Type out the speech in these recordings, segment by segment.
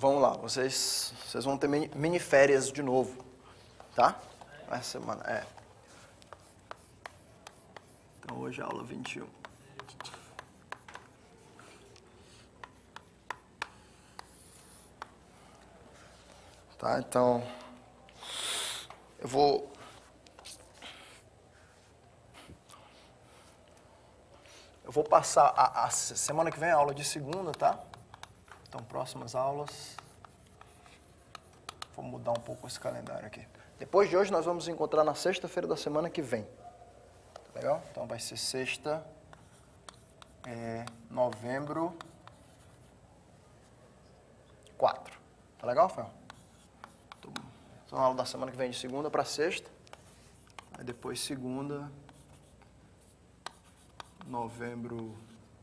vamos lá, vocês vão ter mini férias de novo, tá? Essa semana, Então hoje é aula 21. Tá, então, eu vou passar a semana que vem a aula de segunda, tá? Então, próximas aulas, vou mudar um pouco esse calendário aqui. Depois de hoje, nós vamos nos encontrar na sexta-feira da semana que vem. Tá legal? Então, vai ser sexta, novembro 4. Tá legal, Fel? Então, a aula da semana que vem de segunda para sexta. Aí depois, segunda, novembro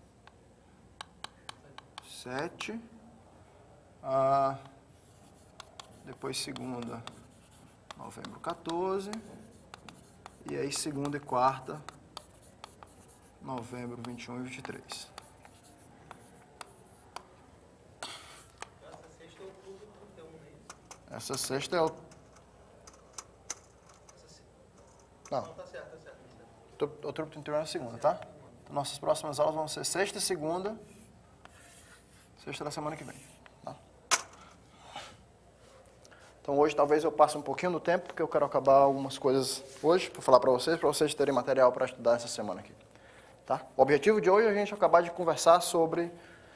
7. Depois, segunda, novembro 14. E aí, segunda e quarta, novembro 21 e 23. Essa sexta é outubro 31, né? Não. Tá certo. Outubro 31 é a segunda, tá? Então, nossas próximas aulas vão ser sexta e segunda, sexta da semana que vem, tá? Então, hoje talvez eu passe um pouquinho do tempo, porque eu quero acabar algumas coisas hoje, para falar para vocês terem material para estudar essa semana aqui, tá? O objetivo de hoje é a gente acabar de conversar sobre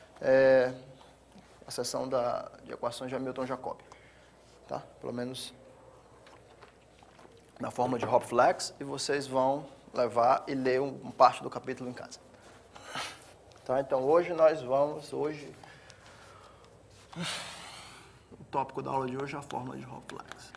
a seção de equações de Hamilton-Jacob, tá? Pelo menos na forma de Hopflex, e vocês vão levar e ler uma parte do capítulo em casa. Tá? Então, hoje nós vamos, o tópico da aula de hoje é a fórmula de Hopflex.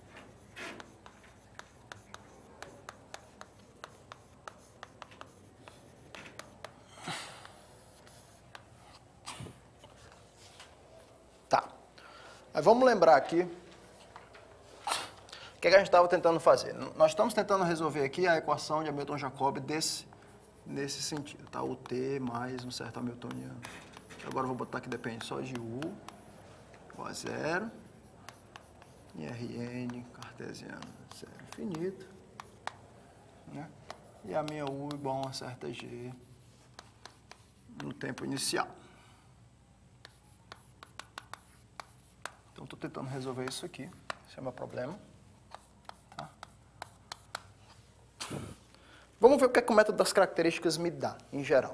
Tá. Mas vamos lembrar aqui o que a gente estava tentando fazer. Nós estamos tentando resolver aqui a equação de Hamilton-Jacob nesse sentido, tá? O T mais um certo hamiltoniano. Agora eu vou botar que depende só de U igual a zero, e Rn cartesiano zero infinito, né? E a minha U igual a uma certa G no tempo inicial. Então, estou tentando resolver isso aqui. Esse é o meu problema. Vamos ver o que é que o método das características me dá, em geral,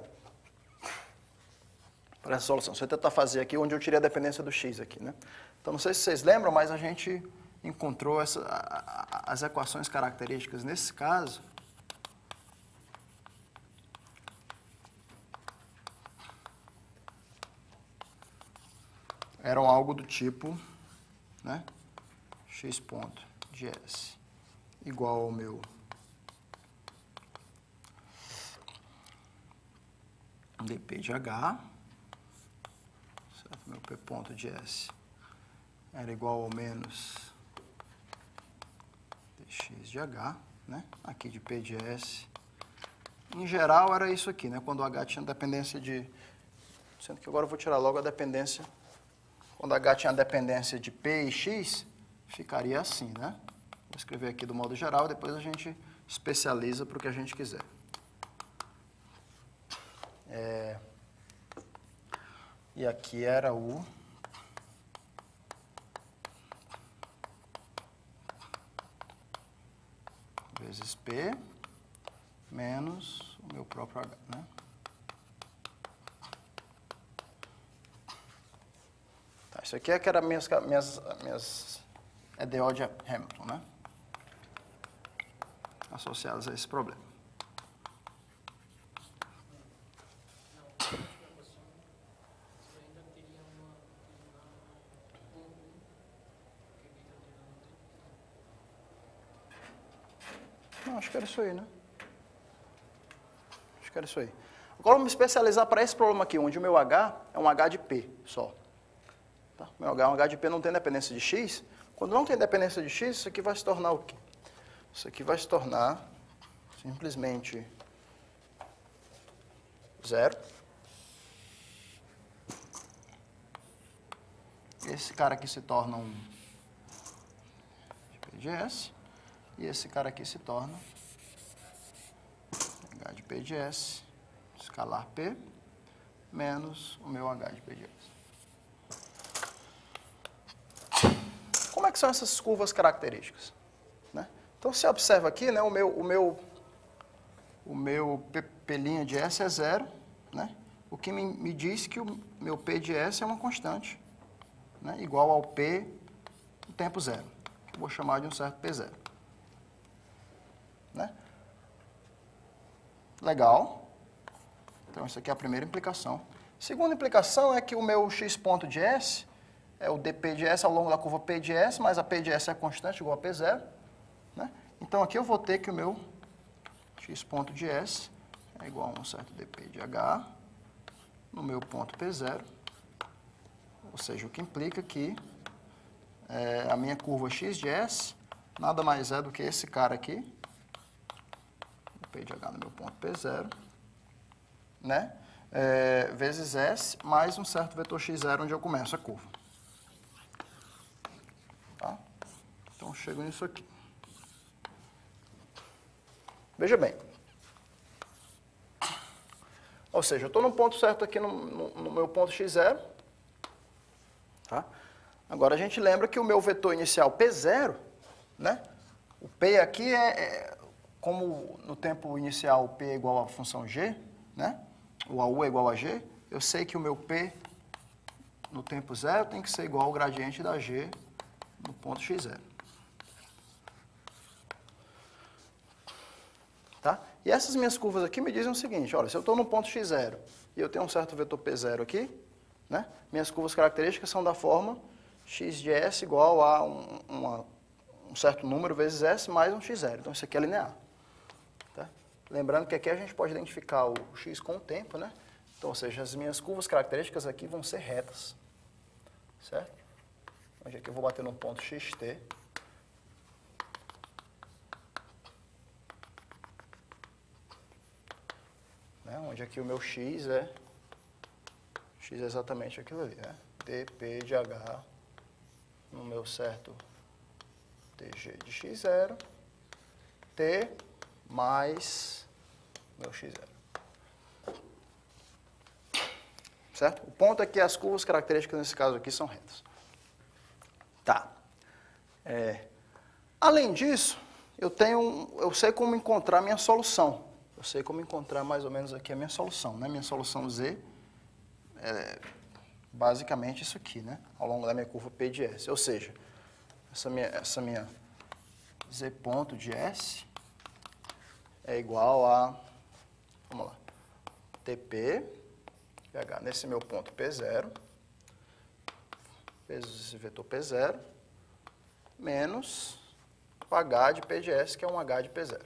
para essa solução. Você vai tentar fazer aqui onde eu tirei a dependência do x aqui, né? Então, não sei se vocês lembram, mas a gente encontrou as equações características nesse caso. Eram algo do tipo, né? X ponto de S igual ao meu dp de H, certo? Meu P ponto de S era igual ao menos dx de H, né? Aqui de P de S. Em geral era isso aqui, né? Quando o H tinha dependência de... Sendo que agora eu vou tirar logo a dependência. Quando H tinha dependência de P e X, ficaria assim, né? Vou escrever aqui do modo geral, depois a gente especializa para o que a gente quiser. E aqui era U vezes P menos o meu próprio H, né? Tá, isso aqui é que era minhas EDO de Hamilton, né? Associadas a esse problema. Não, acho que era isso aí, né? Acho que era isso aí. Agora, vamos me especializar para esse problema aqui, onde o meu H é um H de P só. Tá? O meu H é um H de P, não tem dependência de X. Quando não tem dependência de X, isso aqui vai se tornar o quê? Isso aqui vai se tornar simplesmente zero. esse cara aqui se torna um P de S, e esse cara aqui se torna H de P de S, escalar P, menos o meu H de P de S. Como é que são essas curvas características? Né? Então, você observa aqui, né, o meu P' de S é zero, né? O que me diz que o meu P de S é uma constante, né, igual ao P do tempo zero, que eu vou chamar de um certo P0. Né? Legal. Então, isso aqui é a primeira implicação. Segunda implicação é que o meu x ponto de S é o dp de S ao longo da curva P de S, mas a P de S é constante, igual a P0. Né? Então, aqui eu vou ter que o meu x ponto de S é igual a um certo dp de H no meu ponto P0, ou seja, o que implica que a minha curva x de S nada mais é do que esse cara aqui, P de H no meu ponto P0, né? Vezes S, mais um certo vetor x0 onde eu começo a curva. Tá? Então, eu chego nisso aqui. Veja bem. Ou seja, eu estou no ponto certo aqui no meu ponto x0. Tá? Agora, a gente lembra que o meu vetor inicial P0, né? O P aqui como no tempo inicial o P é igual à função G, né? O AU é igual a G, eu sei que o meu P no tempo zero tem que ser igual ao gradiente da G no ponto x0. Tá? E essas minhas curvas aqui me dizem o seguinte, olha, se eu estou no ponto x0 e eu tenho um certo vetor P0 aqui, né? Minhas curvas características são da forma x de S igual a um certo número vezes S mais um x0. Então, isso aqui é linear. Tá? Lembrando que aqui a gente pode identificar o x com o tempo, né? Então, ou seja, as minhas curvas características aqui vão ser retas. Certo? Onde aqui eu vou bater num ponto xt. Né? Onde aqui o meu x é exatamente aquilo ali, né? dp de h no meu certo tg de x0, t mais meu x0. Certo? O ponto é que as curvas características nesse caso aqui são retas. Tá. Além disso, eu sei como encontrar minha solução. Eu sei como encontrar mais ou menos aqui a minha solução, né? Minha solução Z é basicamente isso aqui, né? Ao longo da minha curva P de S. Ou seja, essa minha Z ponto de S é igual a, vamos lá, TP de H nesse meu ponto P0, vezes esse vetor P0, menos o H de P de S, que é um H de P0.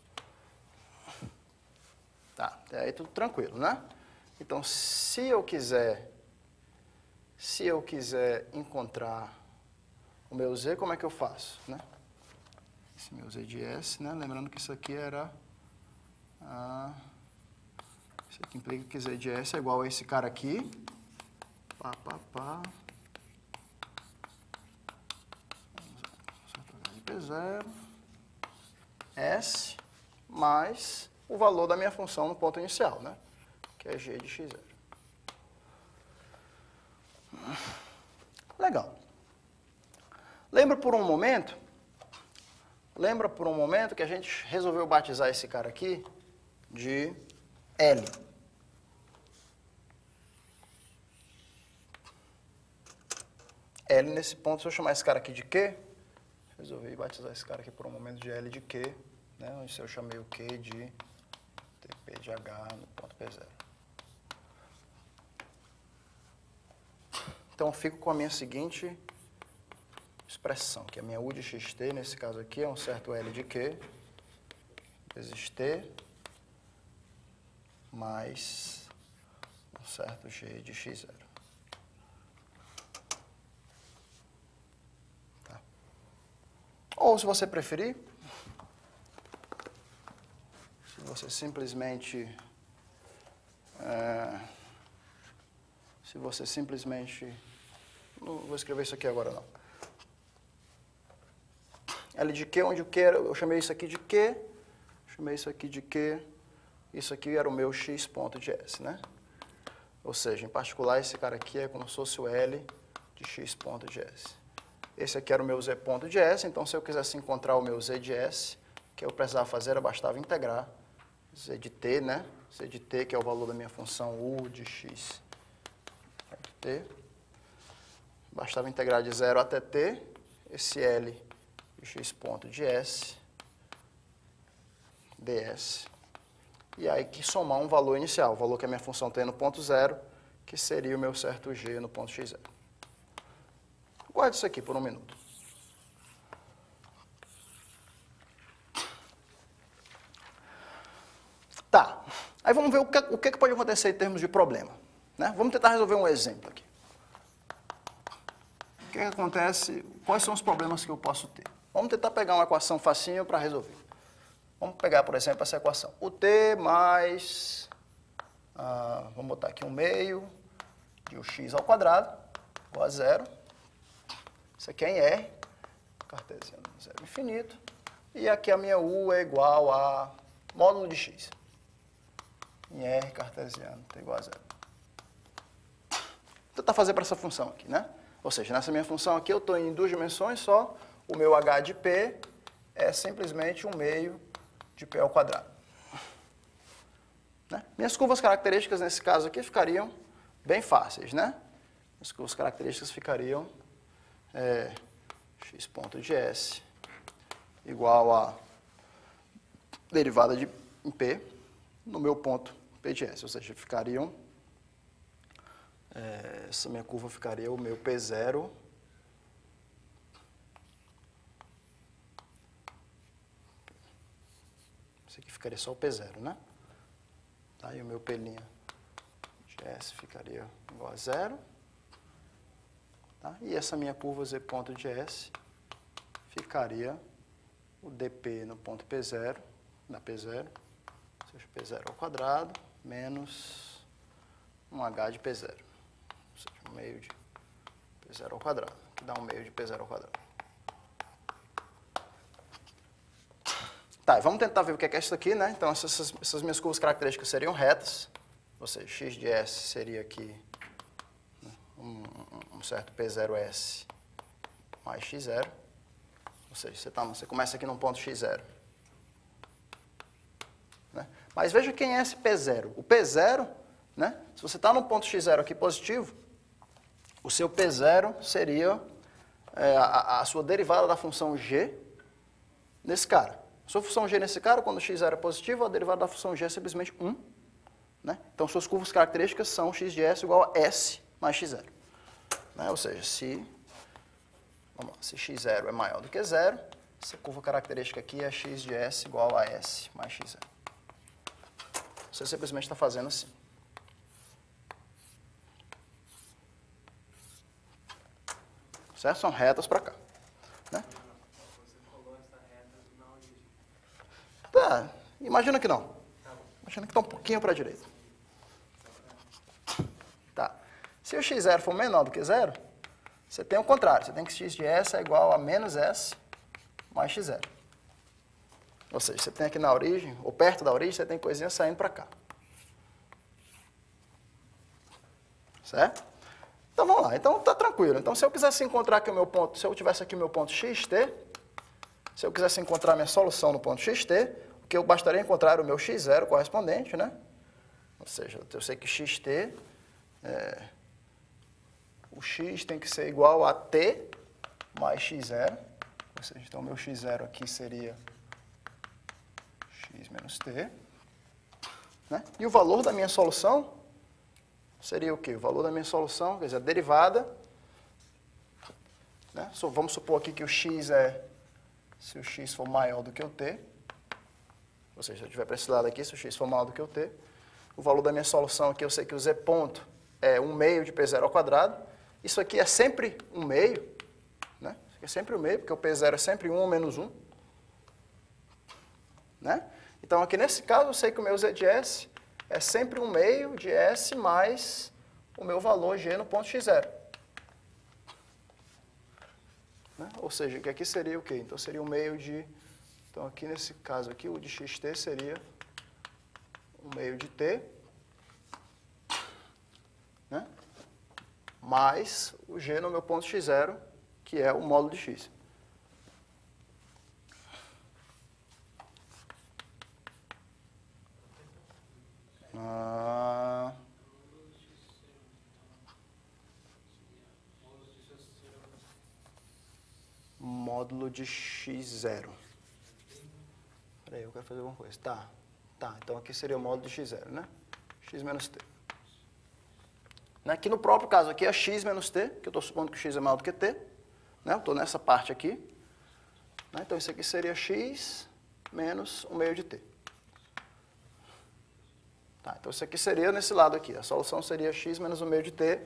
Tá, até aí tudo tranquilo, né? Então, se eu quiser encontrar o meu Z, como é que eu faço, né? Esse meu Z de S, né? Lembrando que isso aqui era... isso aqui implica que Z de S é igual a esse cara aqui. De P0, S, mais o valor da minha função no ponto inicial, né? Que é G de x0. Legal. Lembra por um momento que a gente resolveu batizar esse cara aqui de L. L nesse ponto, se eu chamar esse cara aqui de Q, resolvi batizar esse cara aqui por um momento de L de Q, né? Se eu chamei o Q de TP de H no ponto P0. Então, eu fico com a minha seguinte expressão, que a minha U de xt, nesse caso aqui, é um certo L de Q, vezes T, mais um certo G de x0. Tá? Ou, se você preferir, se você simplesmente Não vou escrever isso aqui agora, não. L de Q, onde o Q eu chamei isso aqui de Q, chamei isso aqui de Q, isso aqui era o meu x ponto de S, né? Ou seja, em particular, esse cara aqui é como se fosse o L de x ponto de S. Esse aqui era o meu Z ponto de S, então se eu quisesse encontrar o meu Z de S, o que eu precisava fazer era bastava integrar Z de T, né? Z de T, que é o valor da minha função U de x de T. Bastava integrar de 0 até T, esse L de x ponto de S, ds. E aí que somar um valor inicial, o valor que a minha função tem no ponto 0, que seria o meu certo g no ponto x0. Guarde isso aqui por um minuto. Tá, aí vamos ver o que pode acontecer em termos de problema, né? Vamos tentar resolver um exemplo aqui. O que acontece, quais são os problemas que eu posso ter? Vamos tentar pegar uma equação facinho para resolver. Vamos pegar, por exemplo, essa equação. O t mais, vamos botar aqui 1/2 de ux ao quadrado, igual a 0. Isso aqui é em R, cartesiano 0 infinito. E aqui a minha u é igual a módulo de x. Em R, cartesiano, t igual a 0. Vou tentar fazer para essa função aqui, né? Ou seja, nessa minha função aqui eu estou em 2 dimensões só. O meu h de p é simplesmente 1/2 de p ao quadrado. Né? Minhas curvas características, nesse caso aqui, ficariam bem fáceis, né? As curvas características ficariam x ponto de S igual a derivada de p no meu ponto p de S. Ou seja, ficariam, essa minha curva ficaria o meu P0 aqui ficaria só o P0, né? Tá, e o meu P' de S ficaria igual a 0. Tá? E essa minha curva Z ponto de S ficaria o dp no ponto P0, da P0, ou seja, P0 ao quadrado, menos um H de P0. Ou seja, 1/2 de P0 ao quadrado, que dá 1/2 de P0 ao quadrado. Tá, vamos tentar ver o que é isso aqui, né? Então, essas minhas curvas características seriam retas, ou seja, x de S seria aqui um certo P0S mais x0, ou seja, você começa aqui num ponto x0. Né? Mas veja quem é esse P0. O P0, né? Se você está num ponto x0 aqui positivo, o seu P0 seria a sua derivada da função g nesse cara. A sua função g nesse cara, quando x0 é positivo, a derivada da função g é simplesmente 1. Né? Então, suas curvas características são x de S igual a S mais x0. Né? Ou seja, se x0 é maior do que 0, essa curva característica aqui é x de S igual a S mais x0. Você simplesmente está fazendo assim. Certo? São retas para cá. Né? Tá, imagina que não. Imagina que está um pouquinho para a direita. Tá. Se o x0 for menor do que 0, você tem o contrário. Você tem que x de S é igual a menos S mais x0. Ou seja, você tem aqui na origem, ou perto da origem, você tem coisinha saindo para cá. Certo? Então, vamos lá. Então, tá tranquilo. Então, se eu quisesse encontrar aqui o meu ponto, se eu tivesse aqui o meu ponto xt, se eu quisesse encontrar a minha solução no ponto xt, o que eu bastaria encontrar o meu x0 correspondente, né? Ou seja, eu sei que xt, o x tem que ser igual a t mais x0. Ou seja, então o meu x0 aqui seria x menos t. Né? E o valor da minha solução seria o quê? O valor da minha solução, quer dizer, a derivada. Né? Vamos supor aqui que o x se o x for maior do que o t, ou seja, se eu tiver para esse lado aqui, se o x for maior do que o t, o valor da minha solução aqui, eu sei que o z ponto é 1/2 de P0 ao quadrado. Isso aqui é sempre 1/2, né? Isso aqui é sempre 1/2, porque o P0 é sempre 1 ou menos 1. Né? Então, aqui nesse caso, eu sei que o meu z de S é sempre 1/2 de S mais o meu valor g no ponto x0. né? Ou seja, que aqui seria o quê? Então seria um meio de... Então aqui nesse caso aqui, o de xt seria um meio de t, né? Mais o g no meu ponto x0, que é o módulo de x. Módulo de x0. Peraí, eu quero fazer alguma coisa. Tá, então aqui seria o módulo de x0, né? X menos t. Aqui no próprio caso aqui é x menos t, que eu estou supondo que o x é maior do que t. Né? Eu estou nessa parte aqui. Né? Então isso aqui seria x menos 1 meio de t. Tá, então isso aqui seria nesse lado aqui. A solução seria x menos 1 meio de t.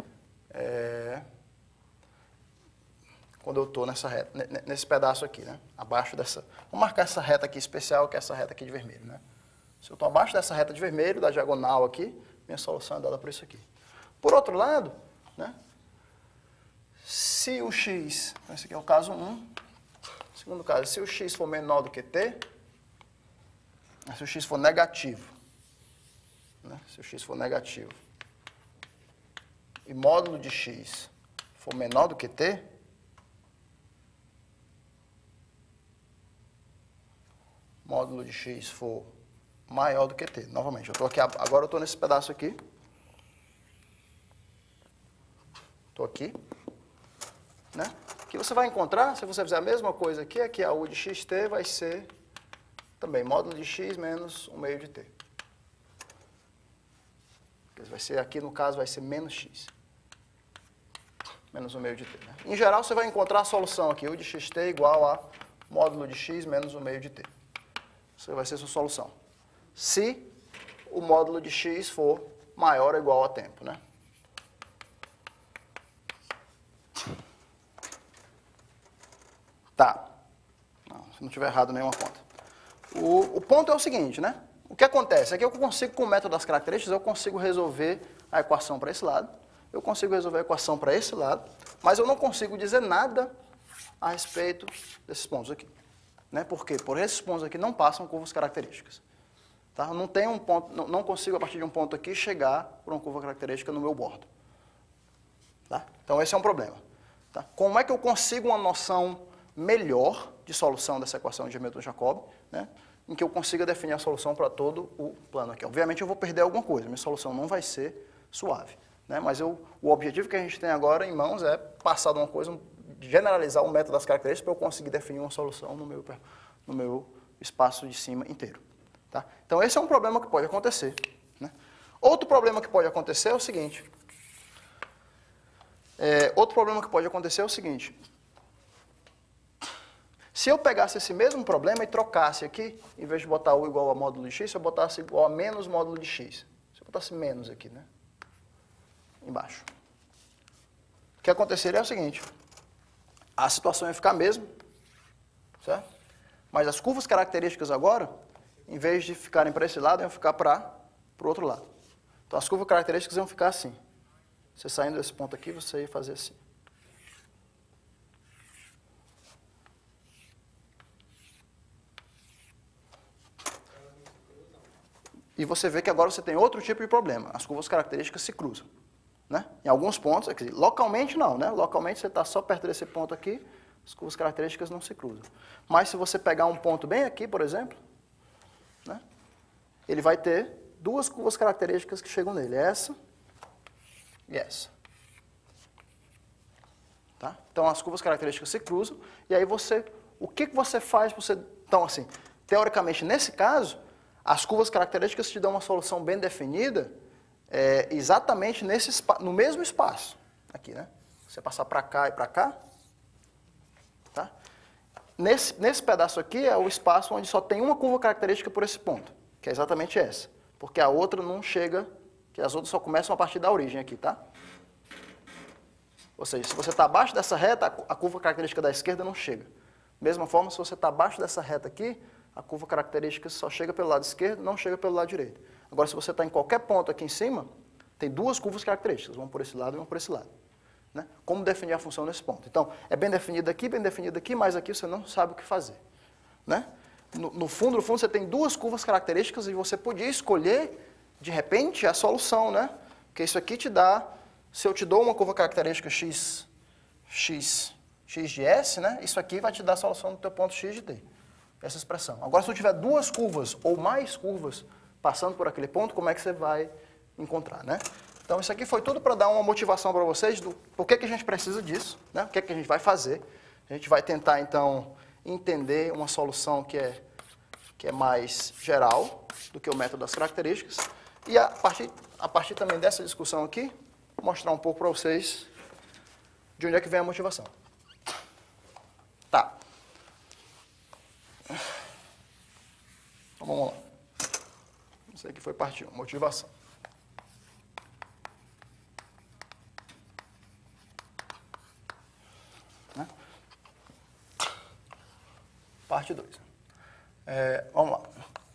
Quando eu estou nesse pedaço aqui, né? Abaixo dessa... Vou marcar essa reta aqui especial, que é essa reta aqui de vermelho, né? Se eu estou abaixo dessa reta de vermelho, da diagonal aqui, minha solução é dada por isso aqui. Por outro lado, né? Se o x... Esse aqui é o caso 1. Segundo caso, se o x for menor do que t, se o x for negativo, né? Se o x for negativo e módulo de x for menor do que t, módulo de x for maior do que t. Novamente, eu estou aqui, agora eu estou nesse pedaço aqui. Estou aqui. Né? O que você vai encontrar, se você fizer a mesma coisa aqui, é que a u de xt vai ser também módulo de x menos 1 meio de t. Vai ser, aqui no caso vai ser menos x. Menos 1 meio de t. Né? Em geral, você vai encontrar a solução aqui, u de xt igual a módulo de x menos 1 meio de t. Isso vai ser a sua solução. Se o módulo de x for maior ou igual a tempo, né? Tá. Não, se não tiver errado nenhuma conta. O ponto é o seguinte, né? O que acontece é que eu consigo, com o método das características, eu consigo resolver a equação para esse lado, eu consigo resolver a equação para esse lado, mas eu não consigo dizer nada a respeito desses pontos aqui. Né? Por quê? Por esses pontos aqui não passam curvas características. Tá? Eu não tenho um ponto, não consigo, a partir de um ponto aqui, chegar por uma curva característica no meu bordo. Tá? Então, esse é um problema. Tá? Como é que eu consigo uma noção melhor de solução dessa equação de Hamilton-Jacobi, né? Em que eu consiga definir a solução para todo o plano aqui? Obviamente, eu vou perder alguma coisa, minha solução não vai ser suave. Né? Mas o objetivo que a gente tem agora em mãos é passar de uma coisa, generalizar o método das características para eu conseguir definir uma solução no meu espaço de cima inteiro. Tá? Então, esse é um problema que pode acontecer. Né? Outro problema que pode acontecer é o seguinte. Se eu pegasse esse mesmo problema e trocasse aqui, em vez de botar u igual a módulo de x, se eu botasse igual a menos módulo de x. Se eu botasse menos aqui, né? Embaixo. O que aconteceria é o seguinte. A situação ia ficar a mesma, certo? Mas as curvas características agora, em vez de ficarem para esse lado, iam ficar para o outro lado. Então, as curvas características iam ficar assim. Você saindo desse ponto aqui, você ia fazer assim. E você vê que agora você tem outro tipo de problema. As curvas características se cruzam. Né? Em alguns pontos, localmente não, né? Localmente você está só perto desse ponto aqui, as curvas características não se cruzam. Mas se você pegar um ponto bem aqui, por exemplo, né? Ele vai ter duas curvas características que chegam nele, essa e essa. Tá? Então as curvas características se cruzam, e aí o que você faz para você... Então, assim, teoricamente, nesse caso, as curvas características te dão uma solução bem definida, exatamente no mesmo espaço. Aqui, né? Você passar para cá e para cá. Tá? Nesse pedaço aqui é o espaço onde só tem uma curva característica por esse ponto, que é exatamente essa. Porque a outra não chega, que as outras só começam a partir da origem aqui, tá? Ou seja, se você está abaixo dessa reta, a curva característica da esquerda não chega. Mesma forma, se você está abaixo dessa reta aqui, a curva característica só chega pelo lado esquerdo, não chega pelo lado direito. Agora, se você está em qualquer ponto aqui em cima, tem duas curvas características, uma por esse lado e uma por esse lado. né? Como definir a função nesse ponto. Então, é bem definido aqui, mas aqui você não sabe o que fazer, né? No fundo, você tem duas curvas características e você podia escolher, de repente, a solução, né? Porque isso aqui te dá, se eu te dou uma curva característica x de S, né? Isso aqui vai te dar a solução do teu ponto x de t. Essa expressão. Agora, se eu tiver duas curvas ou mais curvas passando por aquele ponto, como é que você vai encontrar, né? Então, isso aqui foi tudo para dar uma motivação para vocês do por que a gente precisa disso, né? O que a gente vai fazer. A gente vai tentar, então, entender uma solução que é mais geral do que o método das características. E a partir também dessa discussão aqui, mostrar um pouco para vocês de onde é que vem a motivação. Tá. Então, vamos lá. Isso aqui foi parte 1, motivação. Né? Parte 2. Vamos lá.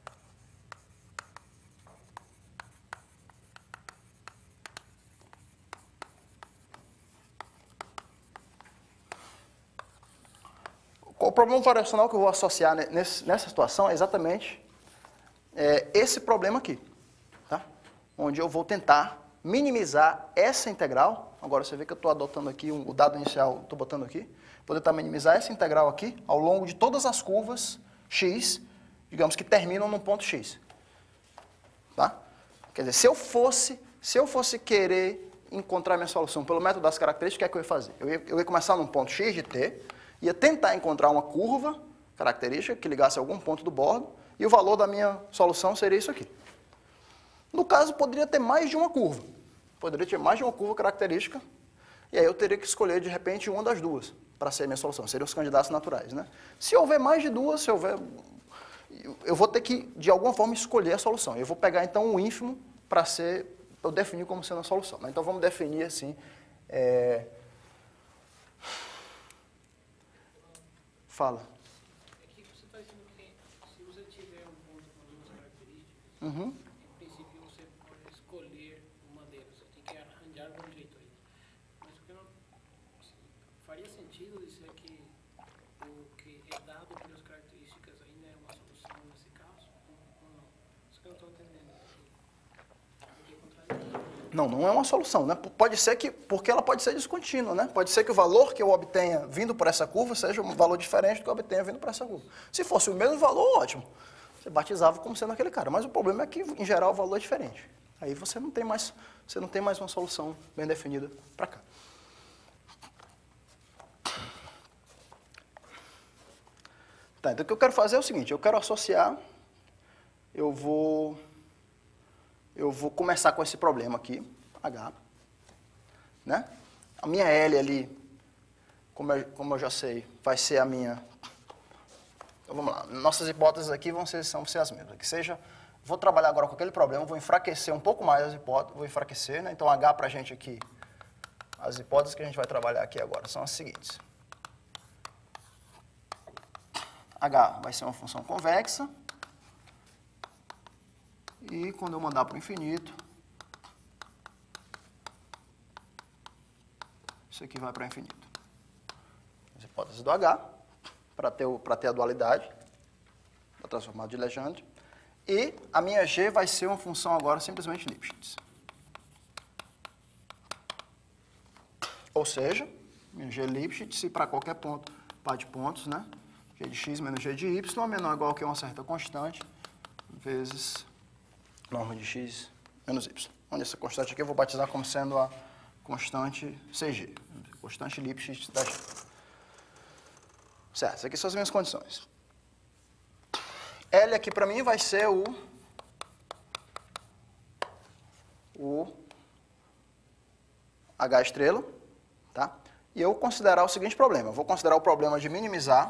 O problema variacional que eu vou associar nessa situação é exatamente esse problema aqui, tá? Onde eu vou tentar minimizar essa integral. Agora você vê que eu estou adotando aqui o dado inicial, estou botando aqui. Vou tentar minimizar essa integral aqui ao longo de todas as curvas x, digamos que terminam num ponto x. Tá? Quer dizer, se eu fosse querer encontrar minha solução pelo método das características, o que é que eu ia fazer? Eu ia começar num ponto x de t, ia tentar encontrar uma curva característica que ligasse a algum ponto do bordo, e o valor da minha solução seria isso aqui. No caso, poderia ter mais de uma curva. Poderia ter mais de uma curva característica, e aí eu teria que escolher, de repente, uma das duas para ser a minha solução. Seriam os candidatos naturais, né? Se houver mais de duas, eu vou ter que, de alguma forma, escolher a solução. Eu vou pegar, então, um ínfimo para eu definir como sendo a solução. Então, vamos definir, assim... Fala. É que você está dizendo que se você tiver um ponto com duas características, Uhum. em princípio você pode escolher uma delas. Você tem que arranjar um jeito aí. Mas o que não faria sentido dizer que o que é dado pelas características ainda é uma solução nesse caso? Ou não? Isso que eu não estou entendendo. Não é uma solução, né? Pode ser que, porque ela pode ser descontínua, né? Pode ser que o valor que eu obtenha vindo por essa curva seja um valor diferente do que eu obtenha vindo por essa curva. Se fosse o mesmo valor, ótimo. Você batizava como sendo aquele cara. Mas o problema é que, em geral, o valor é diferente. Aí você não tem mais uma solução bem definida para cá. Tá, então o que eu quero fazer é o seguinte, eu quero associar, eu vou começar com esse problema aqui, H, né? A minha L ali, como eu já sei, vai ser a minha... Então, vamos lá. Nossas hipóteses aqui vão ser as mesmas. Que seja, vou trabalhar agora com aquele problema, vou enfraquecer um pouco mais as hipóteses, vou enfraquecer, né? Então, H para a gente aqui, as hipóteses que a gente vai trabalhar aqui agora são as seguintes. H vai ser uma função convexa. E quando eu mandar para o infinito, isso aqui vai para o infinito. As hipóteses do H, para ter a dualidade, da transformada de Legendre. E a minha G vai ser uma função agora simplesmente Lipschitz. Ou seja, minha G Lipschitz, e para qualquer ponto, par de pontos, né? G de x menos G de y, menor ou igual que uma certa constante, vezes... norma de x menos y. Onde essa constante aqui eu vou batizar como sendo a constante CG. Constante Lipschitz da G. Certo, essas aqui são as minhas condições. L aqui para mim vai ser o H estrela, tá? E eu vou considerar o seguinte problema. Eu vou considerar o problema de minimizar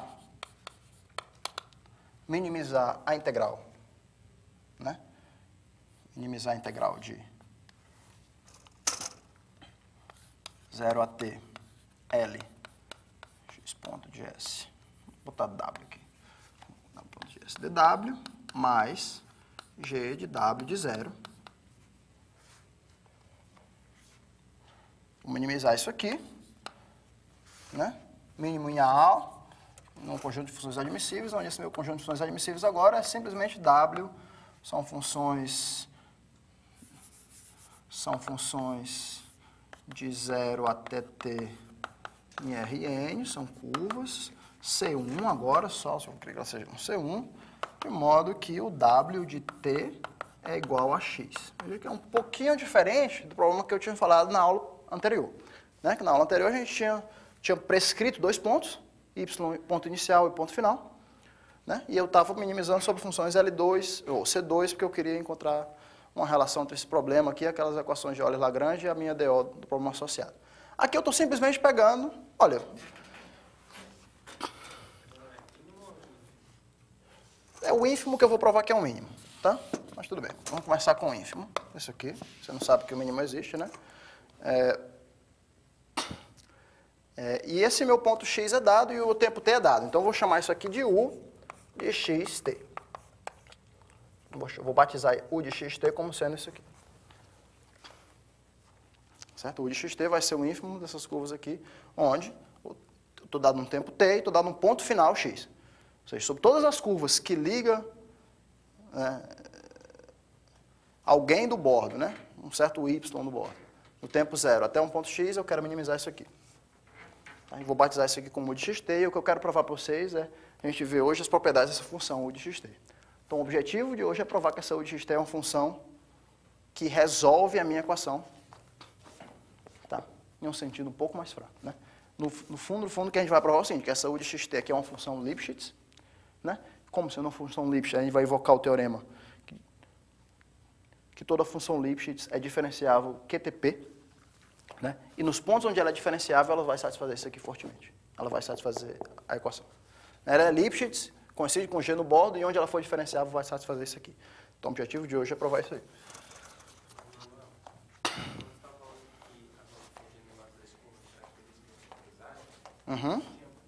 a integral, né? Minimizar a integral de 0 a t L x ponto de S, vou botar W aqui, W ponto de S dW, mais G de W de 0. Vou minimizar isso aqui, né? Mínimo em A, num conjunto de funções admissíveis, onde esse meu conjunto de funções admissíveis agora é simplesmente W, são funções de 0 até t em Rn, são curvas, C1 agora, só se eu querer que ela seja um C1, de modo que o W de t é igual a x. Veja que é um pouquinho diferente do problema que eu tinha falado na aula anterior. Né? Que na aula anterior a gente tinha prescrito 2 pontos, y, ponto inicial e ponto final, né? E eu estava minimizando sobre funções L2 ou C2, porque eu queria encontrar uma relação entre esse problema aqui, aquelas equações de Euler-Lagrange e a minha DO do problema associado. Aqui eu estou simplesmente pegando, olha, é o ínfimo que eu vou provar que é o mínimo, tá? Mas tudo bem, vamos começar com o ínfimo, isso aqui, você não sabe que o mínimo existe, né? E esse meu ponto x é dado e o tempo t é dado. Então, eu vou chamar isso aqui de u de xt. Vou batizar u de xt como sendo isso aqui. Certo? U de xt vai ser o ínfimo dessas curvas aqui, onde eu estou dado um tempo t e estou dado um ponto final x. Ou seja, sobre todas as curvas que liga alguém do bordo, né? Um certo y do bordo, no tempo 0 até um ponto x, eu quero minimizar isso aqui. Tá? Vou batizar isso aqui como u de xt, e o que eu quero provar para vocês é a gente ver hoje as propriedades dessa função u de xt. Então, o objetivo de hoje é provar que essa u de xt é uma função que resolve a minha equação, tá? Em um sentido um pouco mais fraco. Né? No fundo, o que a gente vai provar é o seguinte, que essa u de xt aqui é uma função Lipschitz, né? Como sendo uma função Lipschitz, a gente vai invocar o teorema que toda função Lipschitz é diferenciável QTP, né? E nos pontos onde ela é diferenciável, ela vai satisfazer isso aqui fortemente. Ela vai satisfazer a equação. Ela é Lipschitz, coincide com G no bordo, e onde ela for diferenciável, vai satisfazer isso aqui. Então, o objetivo de hoje é provar isso aí. Uhum.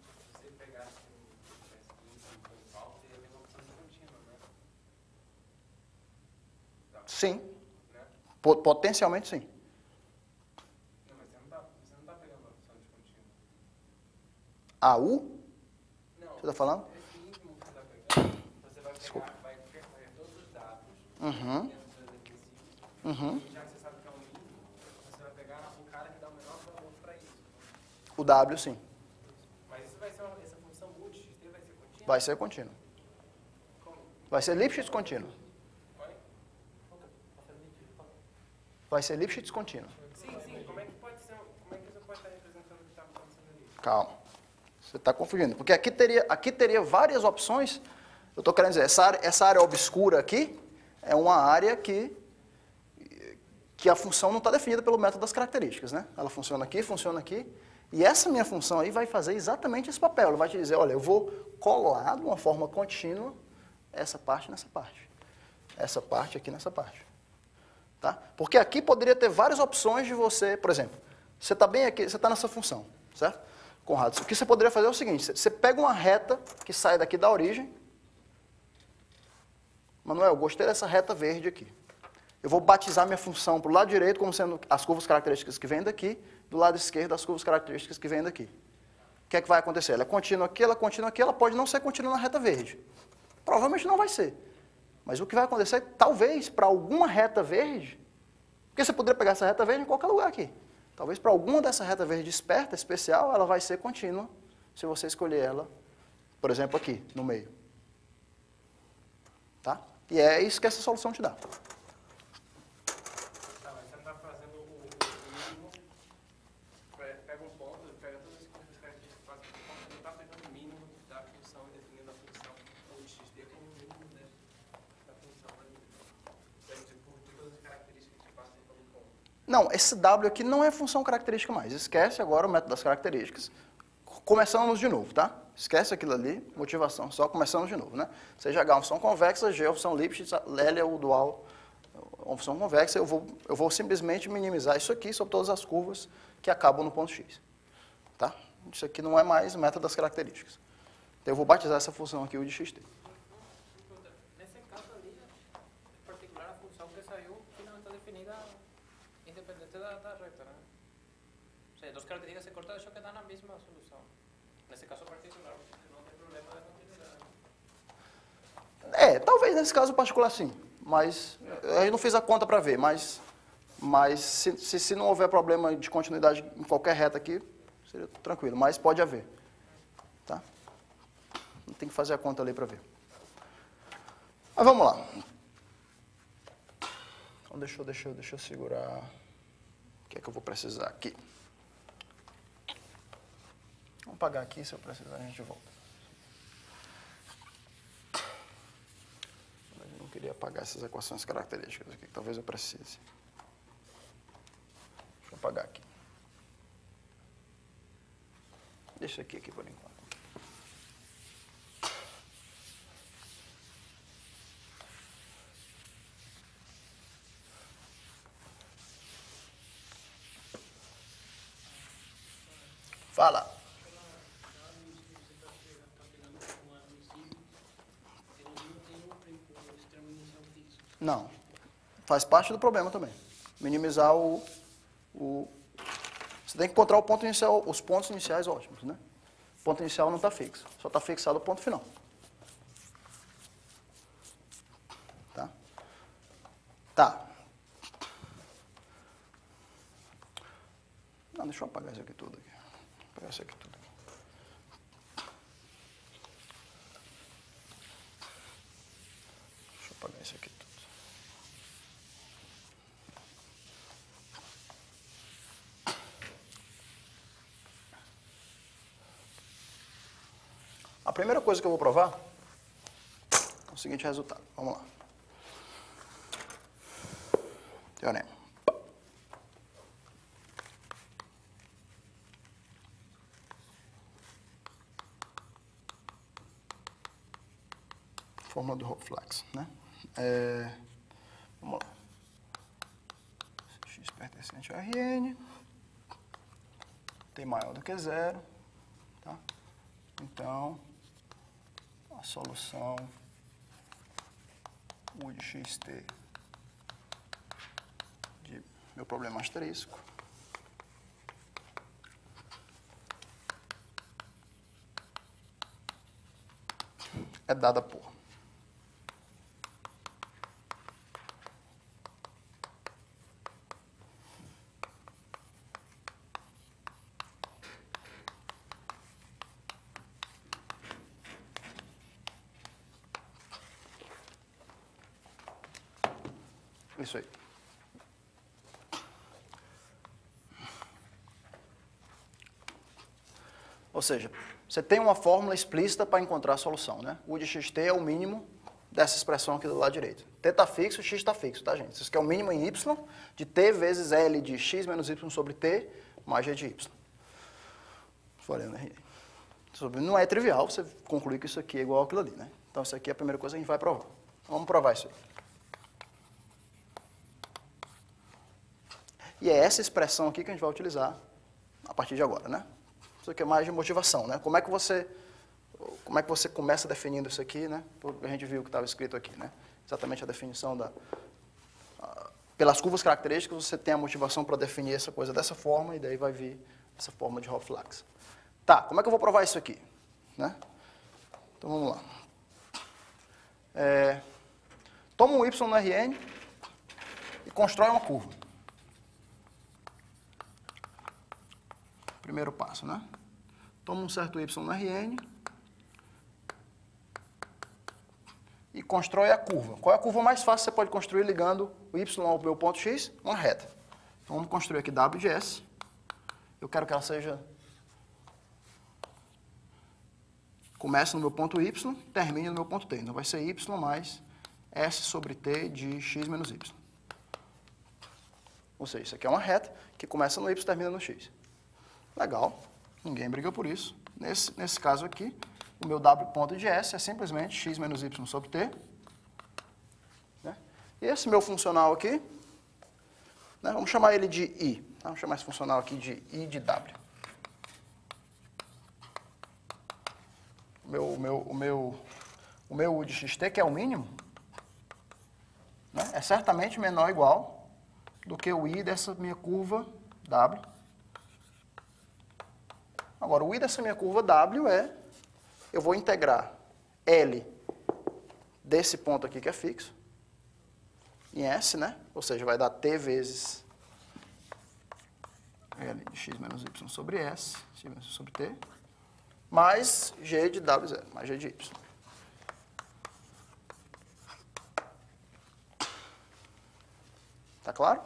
Sim. Potencialmente, sim. Não, mas você não está pegando a função descontínua. A U? Não. Você está falando? Esse ínfimo que você está pegando, você vai pegar, vai ver todos os dados dentro dos seus exercícios. E já que você sabe que é um mínimo, você vai pegar o cara que dá o menor valor para isso. O W, sim. Mas isso vai ser essa função u de xt vai ser contínua? Vai ser contínuo. Como? Vai ser Lipschitz contínuo. Vai ser Lipschitz contínuo. Sim. Como é que você pode estar representando o que está acontecendo ali? Calma. Você está confundindo. Porque aqui teria várias opções. Eu estou querendo dizer, essa área obscura aqui é uma área que a função não está definida pelo método das características, né? Ela funciona aqui, e essa minha função aí vai fazer exatamente esse papel. Ela vai te dizer, olha, eu vou colar de uma forma contínua essa parte nessa parte. Essa parte aqui nessa parte. Tá? Porque aqui poderia ter várias opções de você, por exemplo, você está bem aqui, você está nessa função, certo? Conrado, o que você poderia fazer é o seguinte, você pega uma reta que sai daqui da origem. Manuel, gostei dessa reta verde aqui. Eu vou batizar minha função para o lado direito como sendo as curvas características que vêm daqui, do lado esquerdo as curvas características que vêm daqui. O que é que vai acontecer? Ela é contínua aqui, ela pode não ser contínua na reta verde. Provavelmente não vai ser. Mas o que vai acontecer, talvez, para alguma reta verde, porque você poderia pegar essa reta verde em qualquer lugar aqui. Talvez para alguma dessa reta verde esperta, especial, ela vai ser contínua, se você escolher ela, por exemplo, aqui, no meio. Tá? E é isso que essa solução te dá. Tá, mas você não está fazendo o mínimo, pega um ponto, pega todas as características que fazem o ponto, você não está pegando o mínimo da função e definindo a função u de xt como o mínimo da função ali. Por todas as características que passam pelo ponto. Não, esse W aqui não é função característica mais. Esquece agora o método das características. Começamos de novo, tá? Esquece aquilo ali, motivação, só começamos de novo, né? Seja H é uma função convexa, G é uma função Lipschitz, L é o dual, uma função convexa, eu vou simplesmente minimizar isso aqui sobre todas as curvas que acabam no ponto X. Tá? Isso aqui não é mais o método das características. Então eu vou batizar essa função aqui, u de xt. Nesse caso ali, em particular, a função que saiu finalmente está definida independente da reta, né? O sea, dos características se cortan de choque dan la misma solución. En ese caso particular, no tem problema de continuidade. Talvez nesse caso particular sim, mas eu não fiz a conta para ver, mas se não houver problema de continuidade em qualquer reta aqui, seria tranquilo, mas pode haver, tá? Tem que fazer a conta ali para ver. Mas vamos lá. Então deixa eu segurar. O que é que eu vou precisar aqui? Vamos apagar aqui, se eu precisar a gente volta. Mas eu não queria apagar essas equações características aqui, que talvez eu precise. Deixa eu apagar aqui. Deixa aqui por enquanto. Fala. Não. Faz parte do problema também. Minimizar Você tem que encontrar o ponto inicial, os pontos iniciais ótimos, né? O ponto inicial não está fixo. Só está fixado o ponto final. Tá? Tá. Não, deixa eu apagar isso aqui tudo aqui. Vou apagar isso aqui tudo aqui. Deixa eu apagar isso aqui tudo. A primeira coisa que eu vou provar é o seguinte resultado. Vamos lá. Teorema. Fórmula do Hopflax, né? Vamos lá. X pertencente a Rn tem maior do que zero, tá? Então, a solução U de xt de meu problema asterisco é dada por isso aí. Ou seja, você tem uma fórmula explícita para encontrar a solução, né? U de xt é o mínimo dessa expressão aqui do lado direito. T está fixo, x está fixo, tá, gente? Isso aqui é o mínimo em y de t vezes L de x menos y sobre t mais g de y. Não é trivial você concluir que isso aqui é igual àquilo ali, né? Então, isso aqui é a primeira coisa que a gente vai provar. Então, vamos provar isso aí. E é essa expressão aqui que a gente vai utilizar a partir de agora, né? Isso aqui é mais de motivação, né? Como é que você começa definindo isso aqui, né? Porque a gente viu que estava escrito aqui, né? Exatamente a definição pelas curvas características, você tem a motivação para definir essa coisa dessa forma, e daí vai vir essa forma de Hopflax. Tá, como é que eu vou provar isso aqui? Né? Então, vamos lá. Toma um y no Rn e constrói uma curva. Primeiro passo, né? Toma um certo y no Rn e constrói a curva. Qual é a curva mais fácil que você pode construir ligando o y ao meu ponto x? Uma reta. Então, vamos construir aqui W de S. Eu quero que ela seja... Comece no meu ponto y, termine no meu ponto t. Então, vai ser y mais S sobre t de x menos y. Ou seja, isso aqui é uma reta que começa no y e termina no x. Legal, ninguém briga por isso. Nesse caso aqui, o meu W ponto de S é simplesmente x menos y sobre t. Né? E esse meu funcional aqui, né, vamos chamar ele de I. Tá? Vamos chamar esse funcional aqui de I de W. O meu U de xt, que é o mínimo, né, é certamente menor ou igual do que o I dessa minha curva W Agora, o I dessa minha curva W eu vou integrar L desse ponto aqui que é fixo, em S, né? Ou seja, vai dar T vezes L de x menos y sobre S, x menos y sobre T, mais G de W0, mais G de Y. Tá claro?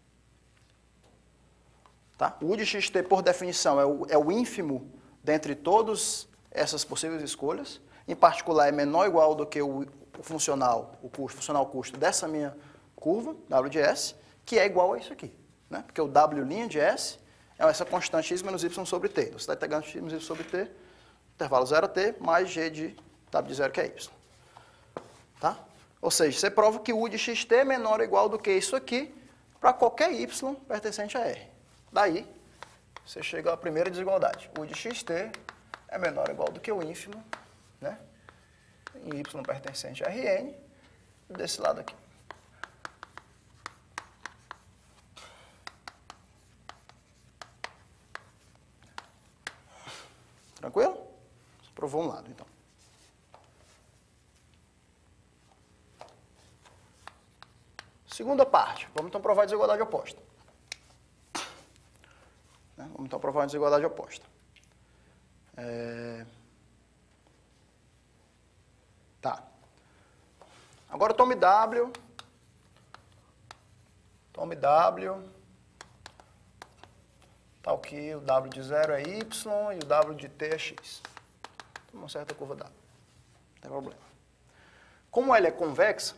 Tá? O U de xt, por definição, é o ínfimo dentre todas essas possíveis escolhas. Em particular, é menor ou igual do que o funcional custo dessa minha curva, W de S, que é igual a isso aqui. Né? Porque o W' de S é essa constante x menos y sobre t. Você está integrando x menos y sobre t, intervalo 0 a t, mais g de W de 0, que é y. Tá? Ou seja, você prova que o U de xt é menor ou igual do que isso aqui para qualquer y pertencente a R. Daí, você chega à primeira desigualdade. O U de xt é menor ou igual do que o ínfimo, né? Em y pertencente a Rn, desse lado aqui. Tranquilo? Você provou um lado, então. Segunda parte. Vamos então provar a desigualdade oposta. Vamos então provar uma desigualdade oposta. Tá. Agora tome W. Tal que o W de 0 é Y e o W de T é X. Tem uma certa curva W. Não tem problema. Como ela é convexa,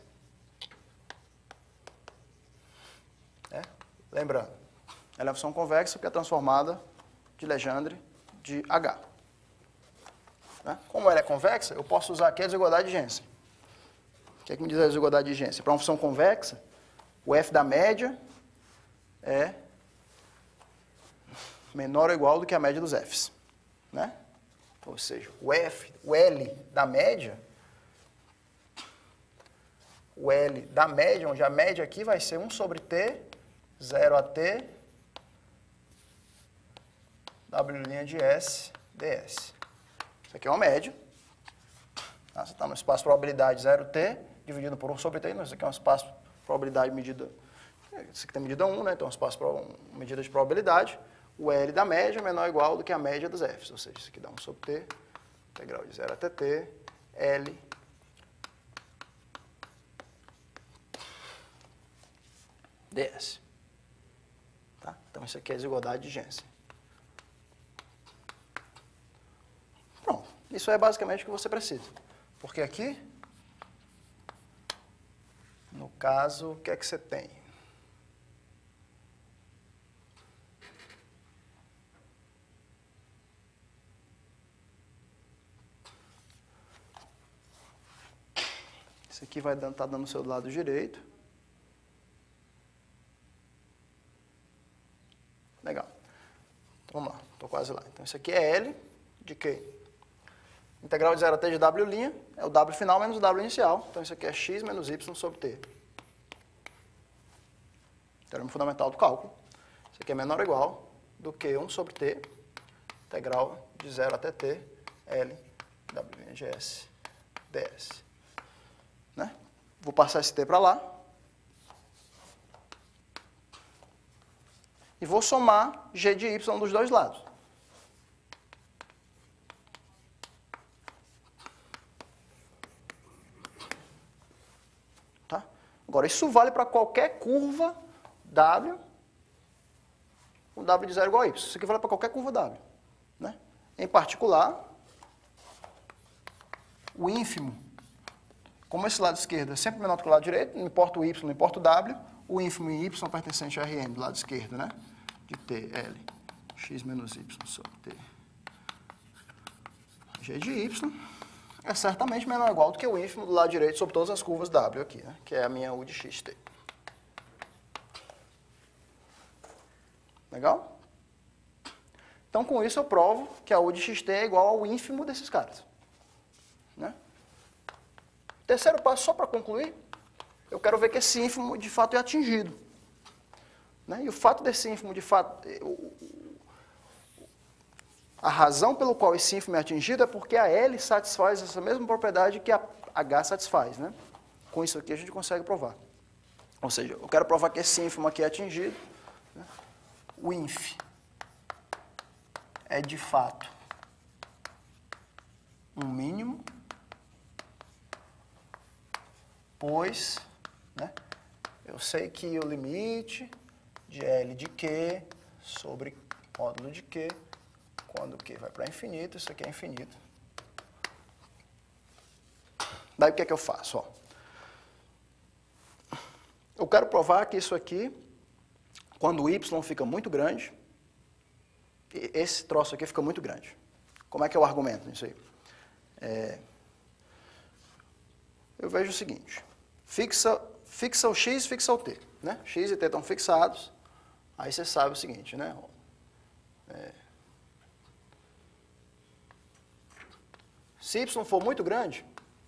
lembrando, ela é uma função convexa que é transformada de Legendre de H. Como ela é convexa, eu posso usar aqui a desigualdade de Jensen. O que é que me diz a desigualdade de Jensen? Para uma função convexa, o f da média é menor ou igual do que a média dos f's. Né? Ou seja, o L da média, onde a média aqui vai ser 1 sobre t, 0 a t, W' de S, ds. Isso aqui é uma média. Você está no espaço probabilidade 0t, dividido por 1 sobre t. Isso aqui é um espaço probabilidade medida... Isso aqui tem medida 1, né? Então é um espaço medida de probabilidade. O L da média é menor ou igual do que a média dos f's. Ou seja, isso aqui dá 1 sobre t, integral de 0 até t, L ds. Tá? Então isso aqui é a desigualdade de Jensen. Pronto. Isso é basicamente o que você precisa. Porque aqui, no caso, o que é que você tem? Isso aqui vai estar dando o seu lado direito. Legal. Então, vamos lá. Estou quase lá. Então, isso aqui é L de quê? Integral de 0 a t de W' é o W final menos o W inicial. Então, isso aqui é x menos y sobre t. Teorema fundamental do cálculo. Isso aqui é menor ou igual do que 1 sobre t, integral de 0 até t, L, W de S, ds. Né? Vou passar esse t para lá. E vou somar g de y dos dois lados. Tá? Agora, isso vale para qualquer curva W, com W de 0 igual a y. Isso aqui vale para qualquer curva W. Né? Em particular, o ínfimo, como esse lado esquerdo é sempre menor do que o lado direito, não importa o y, não importa o W, o ínfimo em y pertencente a Rn do lado esquerdo, né? De t, L, x menos y sobre t, g de y, é certamente menor ou igual do que o ínfimo do lado direito sobre todas as curvas W aqui, né? Que é a minha U de xt. Legal? Então, com isso, eu provo que a U de xt é igual ao ínfimo desses caras. Né? Terceiro passo, só para concluir, eu quero ver que esse ínfimo, de fato, é atingido. Né? E o fato desse ínfimo, de fato... A razão pelo qual esse ínfimo é atingido é porque a L satisfaz essa mesma propriedade que a H satisfaz, né? Com isso aqui a gente consegue provar. Ou seja, eu quero provar que esse ínfimo aqui é atingido, né? O ínf é de fato um mínimo, pois, né, eu sei que o limite de L de Q sobre módulo de Q, quando Q vai para infinito, isso aqui é infinito. Daí o que é que eu faço? Ó, eu quero provar que isso aqui, quando o y fica muito grande, esse troço aqui fica muito grande. Como é que eu argumento nisso aí? Eu vejo o seguinte, fixa o x, fixa o t, né? X e t estão fixados, aí você sabe o seguinte, né? Se y for muito grande,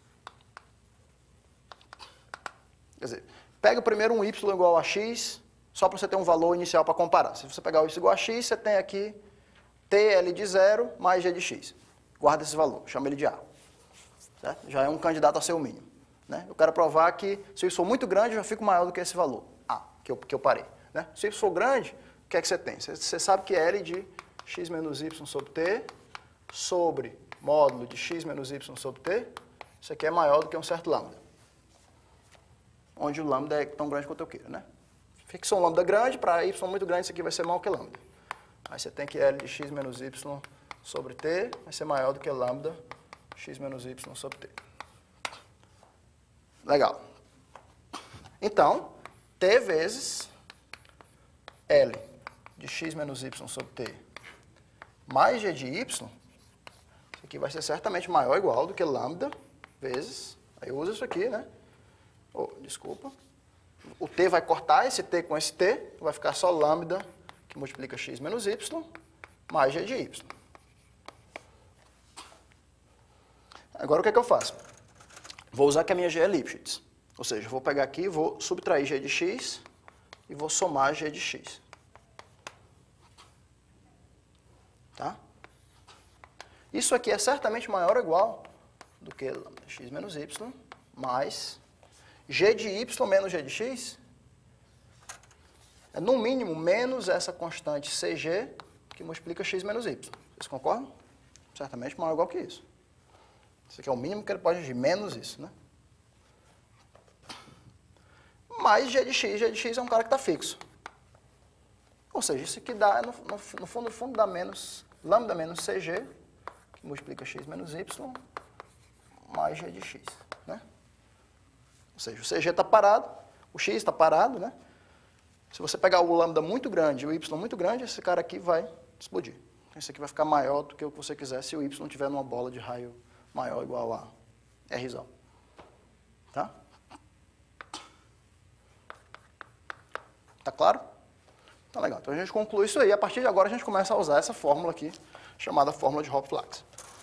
quer dizer, pega primeiro um y igual a x, só para você ter um valor inicial para comparar. Se você pegar o y igual a x, você tem aqui TL de 0 mais G de x. Guarda esse valor, chama ele de A. Certo? Já é um candidato a ser o mínimo. Né? Eu quero provar que se y for muito grande, eu já fico maior do que esse valor, A, que eu parei. Né? Se y for grande, o que é que você tem? Você sabe que L de x menos y sobre t sobre módulo de x menos y sobre t, isso aqui é maior do que um certo lambda. Onde o lambda é tão grande quanto eu queira. Né? Fixa um lambda grande, para y muito grande, isso aqui vai ser maior que lambda. Aí você tem que L de x menos y sobre t vai ser maior do que lambda x menos y sobre t. Legal. Então, t vezes L de x menos y sobre t mais G de y, isso aqui vai ser certamente maior ou igual do que lambda vezes, aí eu uso isso aqui, né? Desculpa. O t vai cortar esse t com esse t, vai ficar só lambda que multiplica x menos y mais G de y. Agora o que é que eu faço? Vou usar que a minha G é Lipschitz. Ou seja, eu vou pegar aqui, vou subtrair G de x e vou somar G de x. Tá? Isso aqui é certamente maior ou igual do que x menos y mais G de y menos G de x. É no mínimo menos essa constante CG que multiplica x menos y. Vocês concordam? Certamente maior ou igual que isso. Isso aqui é o mínimo que ele pode agir, menos isso, né? Mais G de x é um cara que está fixo. Ou seja, isso aqui dá, no fundo dá menos lambda menos CG, que multiplica x menos y, mais G de x, né? Ou seja, o CG está parado, o x está parado, né? Se você pegar o lambda muito grande e o y muito grande, esse cara aqui vai explodir. Esse aqui vai ficar maior do que o que você quiser se o y estiver numa bola de raio maior ou igual a R. Tá? Tá claro? Tá legal. Então a gente conclui isso aí. A partir de agora a gente começa a usar essa fórmula aqui, chamada fórmula de Hopf-Flachs.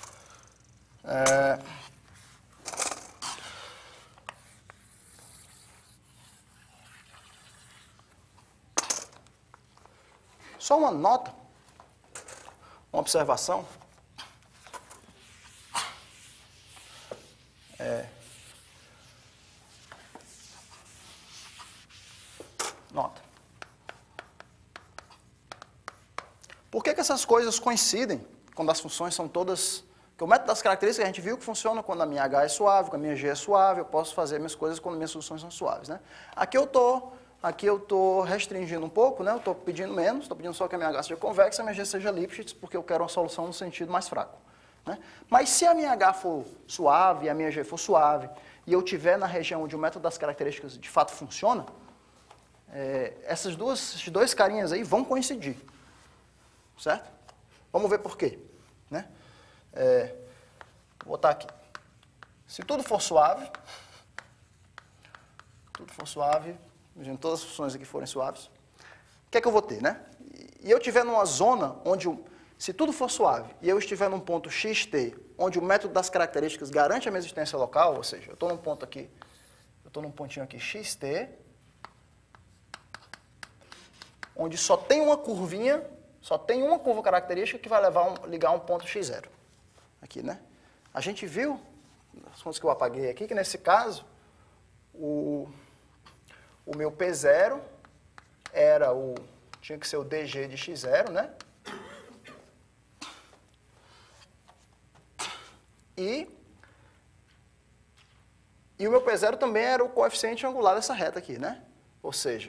Só uma nota, uma observação. Nota. Por que essas coisas coincidem quando as funções são todas... Porque o método das características a gente viu que funciona quando a minha H é suave, quando a minha G é suave, eu posso fazer minhas coisas quando minhas soluções são suaves, né? Aqui eu estou restringindo um pouco, né? Eu estou pedindo menos, estou pedindo só que a minha H seja convexa, a minha G seja Lipschitz, porque eu quero uma solução no sentido mais fraco. Né? Mas se a minha H for suave e a minha G for suave, e eu estiver na região onde o método das características de fato funciona, esses dois carinhas aí vão coincidir. Certo? Vamos ver por quê. Né? Vou botar aqui. Se tudo for suave, imagina todas as funções aqui forem suaves, o que é que eu vou ter, né? E eu estiver numa zona onde, se tudo for suave, e eu estiver num ponto xt, onde o método das características garante a minha existência local, ou seja, eu estou num ponto aqui, eu estou num pontinho aqui xt, onde só tem uma curvinha só tem uma curva característica que vai ligar um ponto x0. Aqui, né? A gente viu, as contas que eu apaguei aqui, que nesse caso, o meu P0 tinha que ser o dg de x0, né? E o meu P0 também era o coeficiente angular dessa reta aqui, né? Ou seja,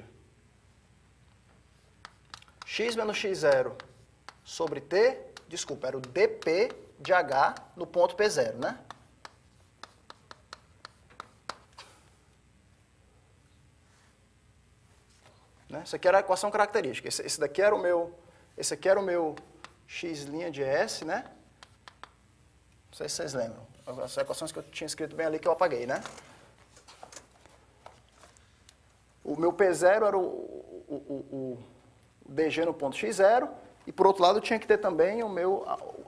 x menos x0 sobre t, desculpa, era o dp de h no ponto P0, né? Isso aqui era a equação característica. Esse aqui era o meu x' de S, né? Não sei se vocês lembram. As equações que eu tinha escrito bem ali que eu apaguei, né? O meu P0 era o dg no ponto x0, e por outro lado eu tinha que ter também o meu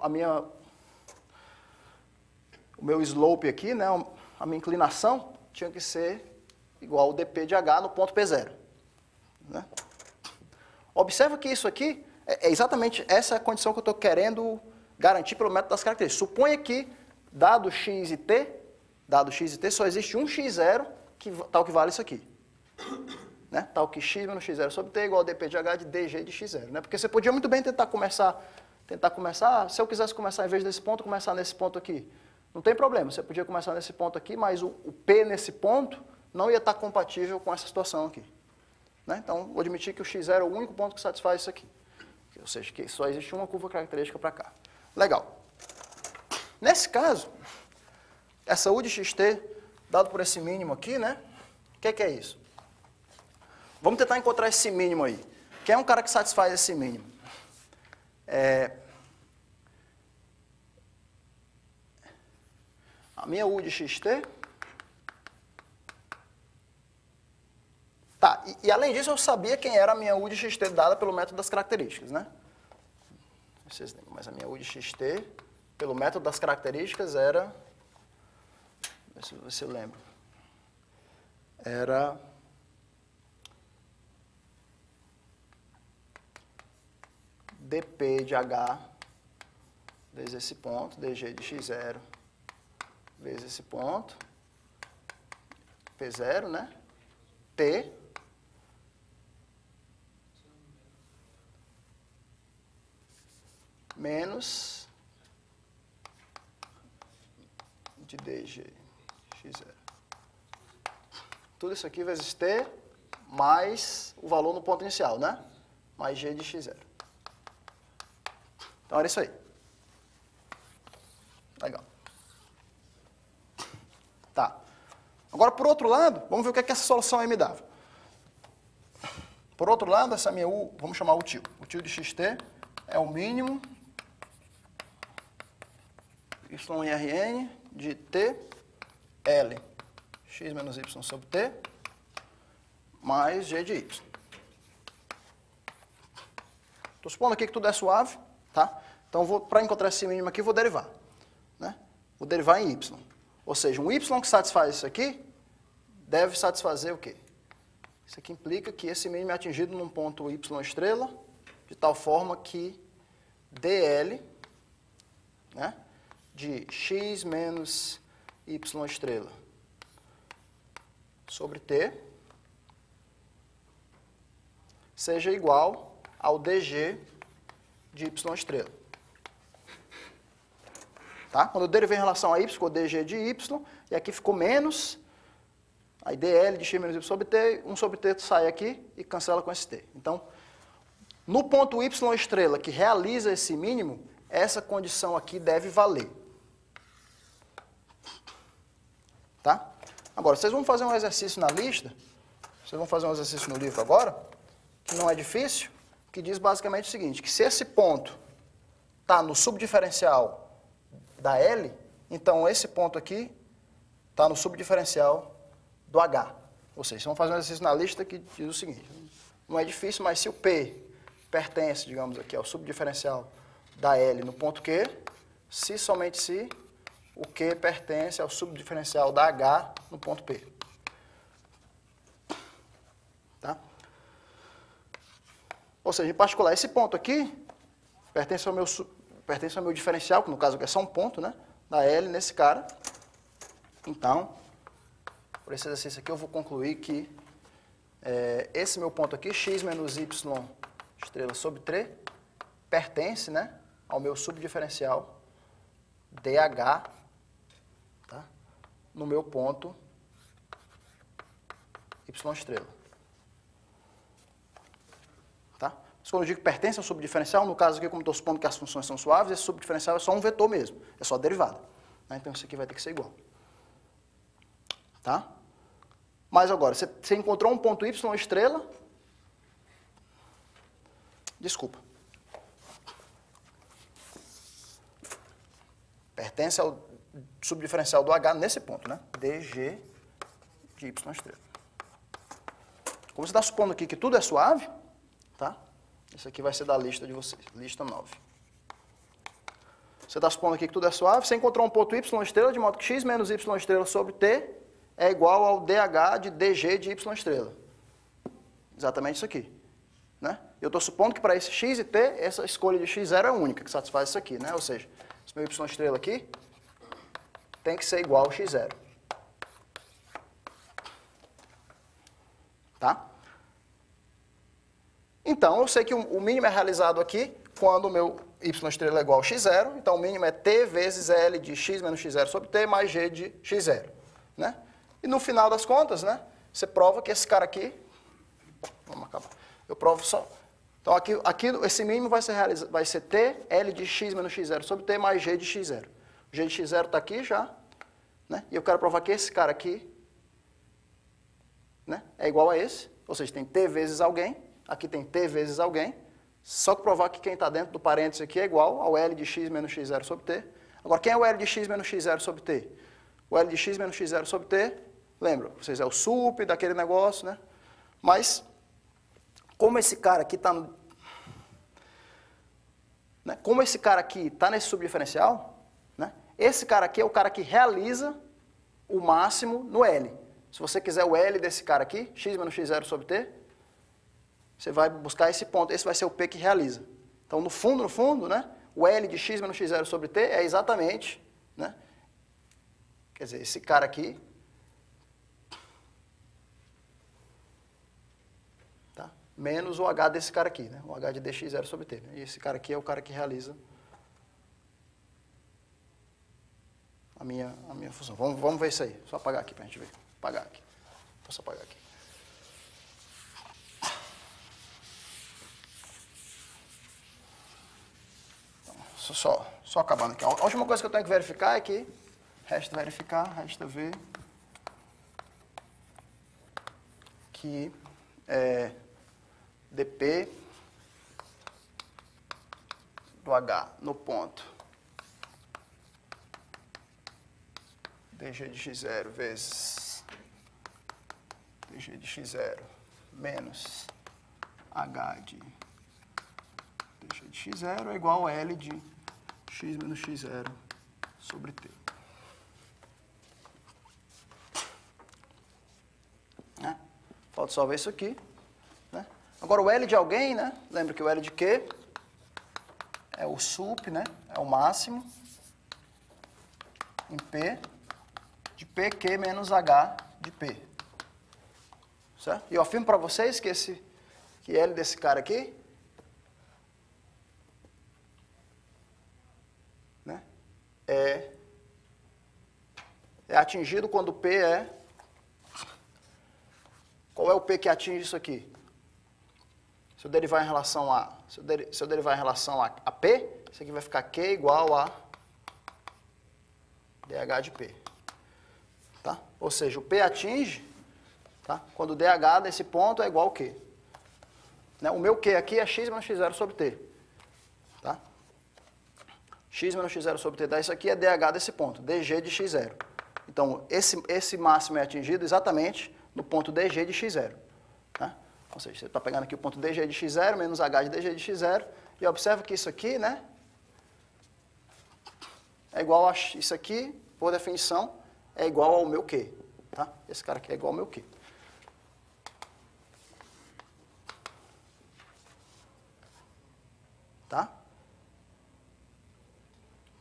slope aqui, né? A minha inclinação tinha que ser igual ao dp de h no ponto P0. Né? Observa que isso aqui é exatamente essa a condição que eu estou querendo garantir pelo método das características. Suponha que, dado x e t, só existe um x0 tal que vale isso aqui. Né? Tal que x menos x0 sobre t igual ao dp de h de dg de x0. Né? Porque você podia muito bem tentar começar, se eu quisesse começar, em vez desse ponto, começar nesse ponto aqui. Não tem problema, você podia começar nesse ponto aqui, mas o p nesse ponto não ia estar compatível com essa situação aqui. Né? Então, vou admitir que o x0 é o único ponto que satisfaz isso aqui. Ou seja, que só existe uma curva característica para cá. Legal. Nesse caso, essa u de xt, dado por esse mínimo aqui, né? O que é isso? Vamos tentar encontrar esse mínimo aí. Quem é um cara que satisfaz esse mínimo? A minha u de xt... Tá, e além disso eu sabia quem era a minha u de xt dada pelo método das características, né? Não sei se lembram, mas a minha u de xt, pelo método das características, era... Deixa eu ver se eu lembro. Era... dp de h vezes esse ponto, dg de x0 vezes esse ponto, P0, né? T menos de dg x0. Tudo isso aqui vezes t mais o valor no ponto inicial, né? Mais g de x0. Então, era isso aí. Legal. Tá. Agora, por outro lado, vamos ver o que é que essa solução aí me dava. Por outro lado, essa minha u, vamos chamar o tio. O tio de xt é o mínimo YRN de t, L, x menos y sobre t, mais g de y. Estou supondo aqui que tudo é suave. Tá? Então, para encontrar esse mínimo aqui, vou derivar. Né? Vou derivar em y. Ou seja, um y que satisfaz isso aqui, deve satisfazer o quê? Isso aqui implica que esse mínimo é atingido num ponto y estrela, de tal forma que dl, né, de x menos y estrela sobre t, seja igual ao dg de y estrela. Tá? Quando eu derivei em relação a y, ficou dg de y, e aqui ficou menos, aí dl de x menos y sobre t, 1 sobre t sai aqui e cancela com esse t. Então, no ponto y estrela que realiza esse mínimo, essa condição aqui deve valer. Tá? Agora, vocês vão fazer um exercício na lista, vocês vão fazer um exercício no livro agora, que não é difícil, que diz basicamente o seguinte, que se esse ponto está no subdiferencial da L, então esse ponto aqui está no subdiferencial do H. Ou seja, vocês vão fazer um exercício na lista que diz o seguinte, não é difícil, mas se o P pertence, digamos aqui, ao subdiferencial da L no ponto Q, se somente se o Q pertence ao subdiferencial da H no ponto P. Tá? Ou seja, em particular, esse ponto aqui pertence ao meu diferencial, que no caso aqui é só um ponto, né? Da L nesse cara. Então, por esse exercício aqui eu vou concluir que esse meu ponto aqui, x menos y estrela sobre 3, pertence, né, ao meu subdiferencial DH, tá? No meu ponto y estrela. Tá? Mas quando eu digo que pertence ao subdiferencial, no caso aqui, como estou supondo que as funções são suaves, esse subdiferencial é só um vetor mesmo, é só derivada. Né? Então isso aqui vai ter que ser igual. Tá? Mas agora, você encontrou um ponto y estrela. Desculpa. Pertence ao subdiferencial do H nesse ponto, né? dg de y estrela. Como você está supondo aqui que tudo é suave, tá? Isso aqui vai ser da lista de vocês, lista 9. Você está supondo aqui que tudo é suave, você encontrou um ponto y estrela, de modo que x menos y estrela sobre t é igual ao dh de dg de y estrela. Exatamente isso aqui. Né? Eu estou supondo que para esse x e t, essa escolha de x0 é única, que satisfaz isso aqui. Né? Ou seja, esse meu y estrela aqui tem que ser igual ao x0. Tá? Então, eu sei que o mínimo é realizado aqui quando o meu y estrela é igual ao x0. Então, o mínimo é t vezes L de x menos x0 sobre t mais g de x0. Né? E no final das contas, né, você prova que esse cara aqui... Vamos acabar. Eu provo só... Então, aqui esse mínimo vai ser t, L de x menos x0 sobre t mais g de x0. O g de x0 está aqui já. Né? E eu quero provar que esse cara aqui, né, é igual a esse. Ou seja, tem t vezes alguém. Aqui tem t vezes alguém. Só que provar que quem está dentro do parênteses aqui é igual ao L de x menos x0 sobre t. Agora, quem é o L de x menos x0 sobre t? O L de x menos x0 sobre t, lembra? Vocês é o sup daquele negócio, né? Mas, como esse cara aqui está... Né? Como esse cara aqui está nesse subdiferencial, né? Esse cara aqui é o cara que realiza o máximo no L. Se você quiser o L desse cara aqui, x menos x0 sobre t, você vai buscar esse ponto. Esse vai ser o P que realiza. Então, no fundo, né, o L de x menos x0 sobre t é exatamente, né, quer dizer, esse cara aqui, tá, menos o H desse cara aqui, né, o H de dx0 sobre t. Né, e esse cara aqui é o cara que realiza a minha função. Vamos ver isso aí. Só apagar aqui para a gente ver. Apagar aqui. Posso apagar aqui. Só acabando aqui. A última coisa que eu tenho que verificar é que resta verificar, resta ver que dp do H no ponto dg de x0 vezes dg de x0 menos h de dg de x0 é igual a L de x menos x0 sobre t. Né? Falta só ver isso aqui. Né? Agora o L de alguém, né? Lembra que o L de Q é o sup, né? É o máximo em P de PQ menos H de P. Certo? E eu afirmo para vocês que L desse cara aqui, né, é atingido quando o P é... Qual é o P que atinge isso aqui? Se eu derivar em relação a... Se eu derivar em relação a P, isso aqui vai ficar Q igual a DH de P. Tá? Ou seja, o P atinge, tá, quando o DH desse ponto é igual ao Q. Né? O meu Q aqui é x menos x0 sobre t. Tá? X menos x0 sobre t dá isso aqui é DH desse ponto, dg de x0. Então, esse máximo é atingido exatamente no ponto dg de x0. Tá? Ou seja, você está pegando aqui o ponto dg de x0 menos h de dg de x0, e observa que isso aqui, né, é igual a isso aqui, por definição, é igual ao meu Q. Tá? Esse cara aqui é igual ao meu Q. Tá?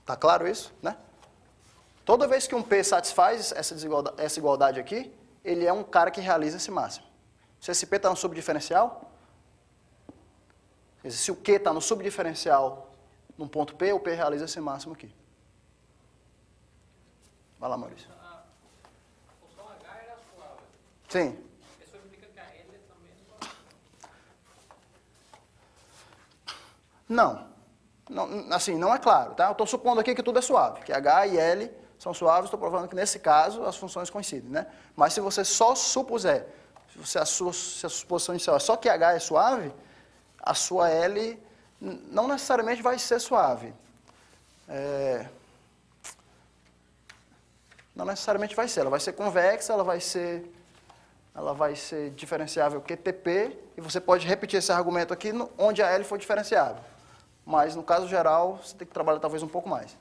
Tá claro isso, né? Toda vez que um P satisfaz essa igualdade aqui, ele é um cara que realiza esse máximo. Se esse P está no subdiferencial, se o Q está no subdiferencial num ponto P, o P realiza esse máximo aqui. Vai lá, Maurício. A função H era suave. Sim. Isso implica que a L também é suave? Não. Assim, não é claro, tá? Eu estou supondo aqui que tudo é suave, que H e L são suaves, estou provando que nesse caso as funções coincidem, né? Mas se você só supuser, se a suposição inicial é só que H é suave, a sua L não necessariamente vai ser suave. Não necessariamente vai ser, ela vai ser convexa, ela vai ser diferenciável QTP, e você pode repetir esse argumento aqui onde a L for diferenciável. Mas no caso geral, você tem que trabalhar talvez um pouco mais.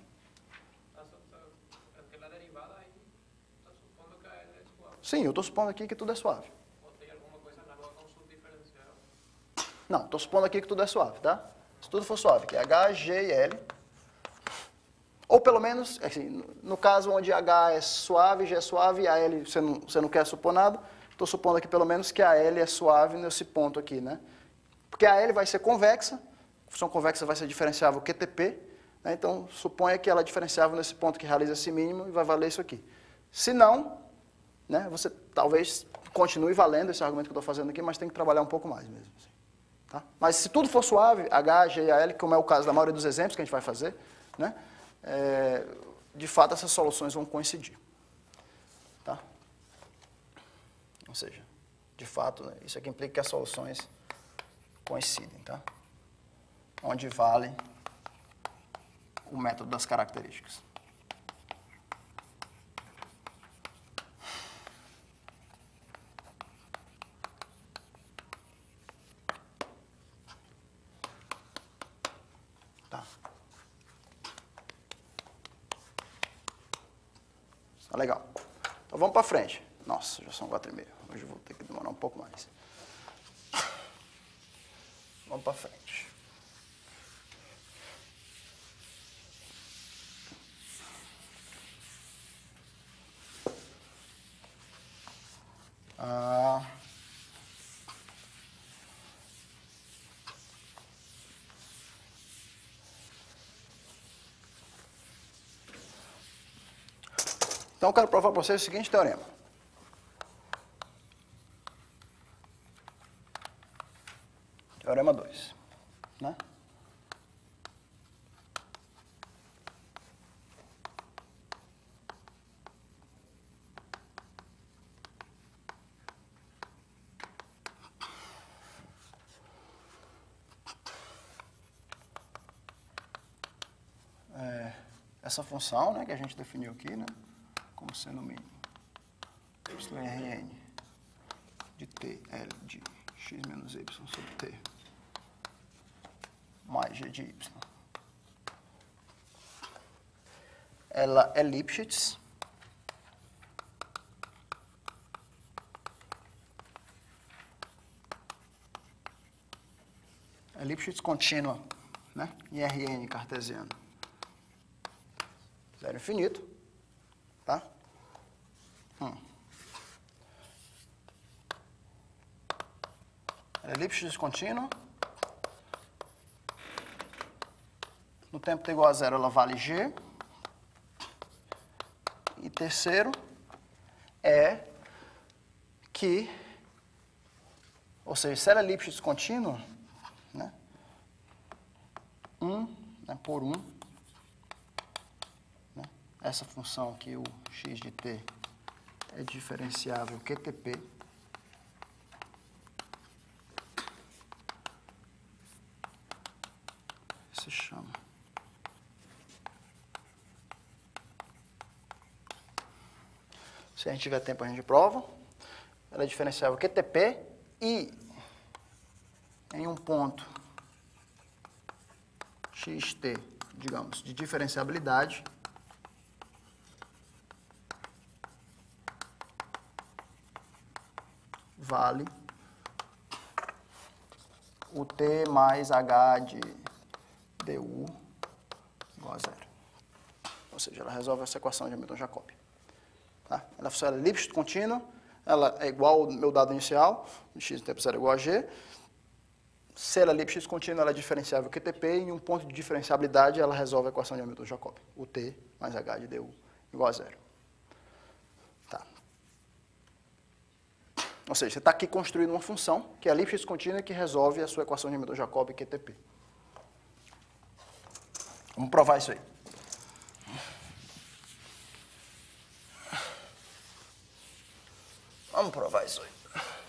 Pela derivada aí, está supondo que a L é suave. Sim, eu estou supondo aqui que tudo é suave. Ou tem alguma coisa análoga com subdiferencial? Não, estou supondo aqui que tudo é suave, tá? Se tudo for suave, que é H, G e L. Ou pelo menos, assim, no caso onde H é suave, G é suave e a L você não quer supor nada, estou supondo aqui pelo menos que a L é suave nesse ponto aqui, né? Porque a L vai ser convexa, a função convexa vai ser diferenciável QTP, né? Então suponha que ela é diferenciável nesse ponto que realiza esse mínimo e vai valer isso aqui. Se não, né, você talvez continue valendo esse argumento que eu estou fazendo aqui, mas tem que trabalhar um pouco mais mesmo. Assim, tá? Mas se tudo for suave, H, G e L, como é o caso da maioria dos exemplos que a gente vai fazer, né? De fato, essas soluções vão coincidir. Tá? Ou seja, de fato, né, isso aqui implica que as soluções coincidem. Tá? Onde vale o método das características. Tá. Tá legal. Então vamos para frente. Nossa, já são 4h30. Hoje eu vou ter que demorar um pouco mais. Vamos para frente. Então, eu quero provar para vocês o seguinte teorema. Teorema 2. Né? Essa função, né, que a gente definiu aqui, né, como sendo o mínimo Rn de TL de x menos y sobre t mais g de y. Ela é Lipschitz. É Lipschitz contínua, né, em Rn cartesiano. Zero infinito, tá? Ela é Lipschitz contínua. No tempo t igual a zero, ela vale g. E terceiro é que, ou seja, se ela é Lipschitz contínua, né, 1, né, por 1, né, essa função aqui, o x de t, é diferenciável QTP. Se chama. Se a gente tiver tempo, a gente prova. Ela é diferenciável QTP e em um ponto xt, digamos, de diferenciabilidade, vale o t mais h de du igual a zero. Ou seja, ela resolve essa equação de Hamilton-Jacobi. Tá? Ela é Lipschitz contínua, ela é igual ao meu dado inicial, x no tempo zero é igual a g. Se ela é Lipschitz contínua, ela é diferenciável QTP, e em um ponto de diferenciabilidade, ela resolve a equação de Hamilton-Jacobi. O t mais h de du igual a zero. Tá. Ou seja, você está aqui construindo uma função, que é a Lipschitz contínua, que resolve a sua equação de Hamilton-Jacobi QTP. Vamos provar isso aí. Vamos provar isso aí.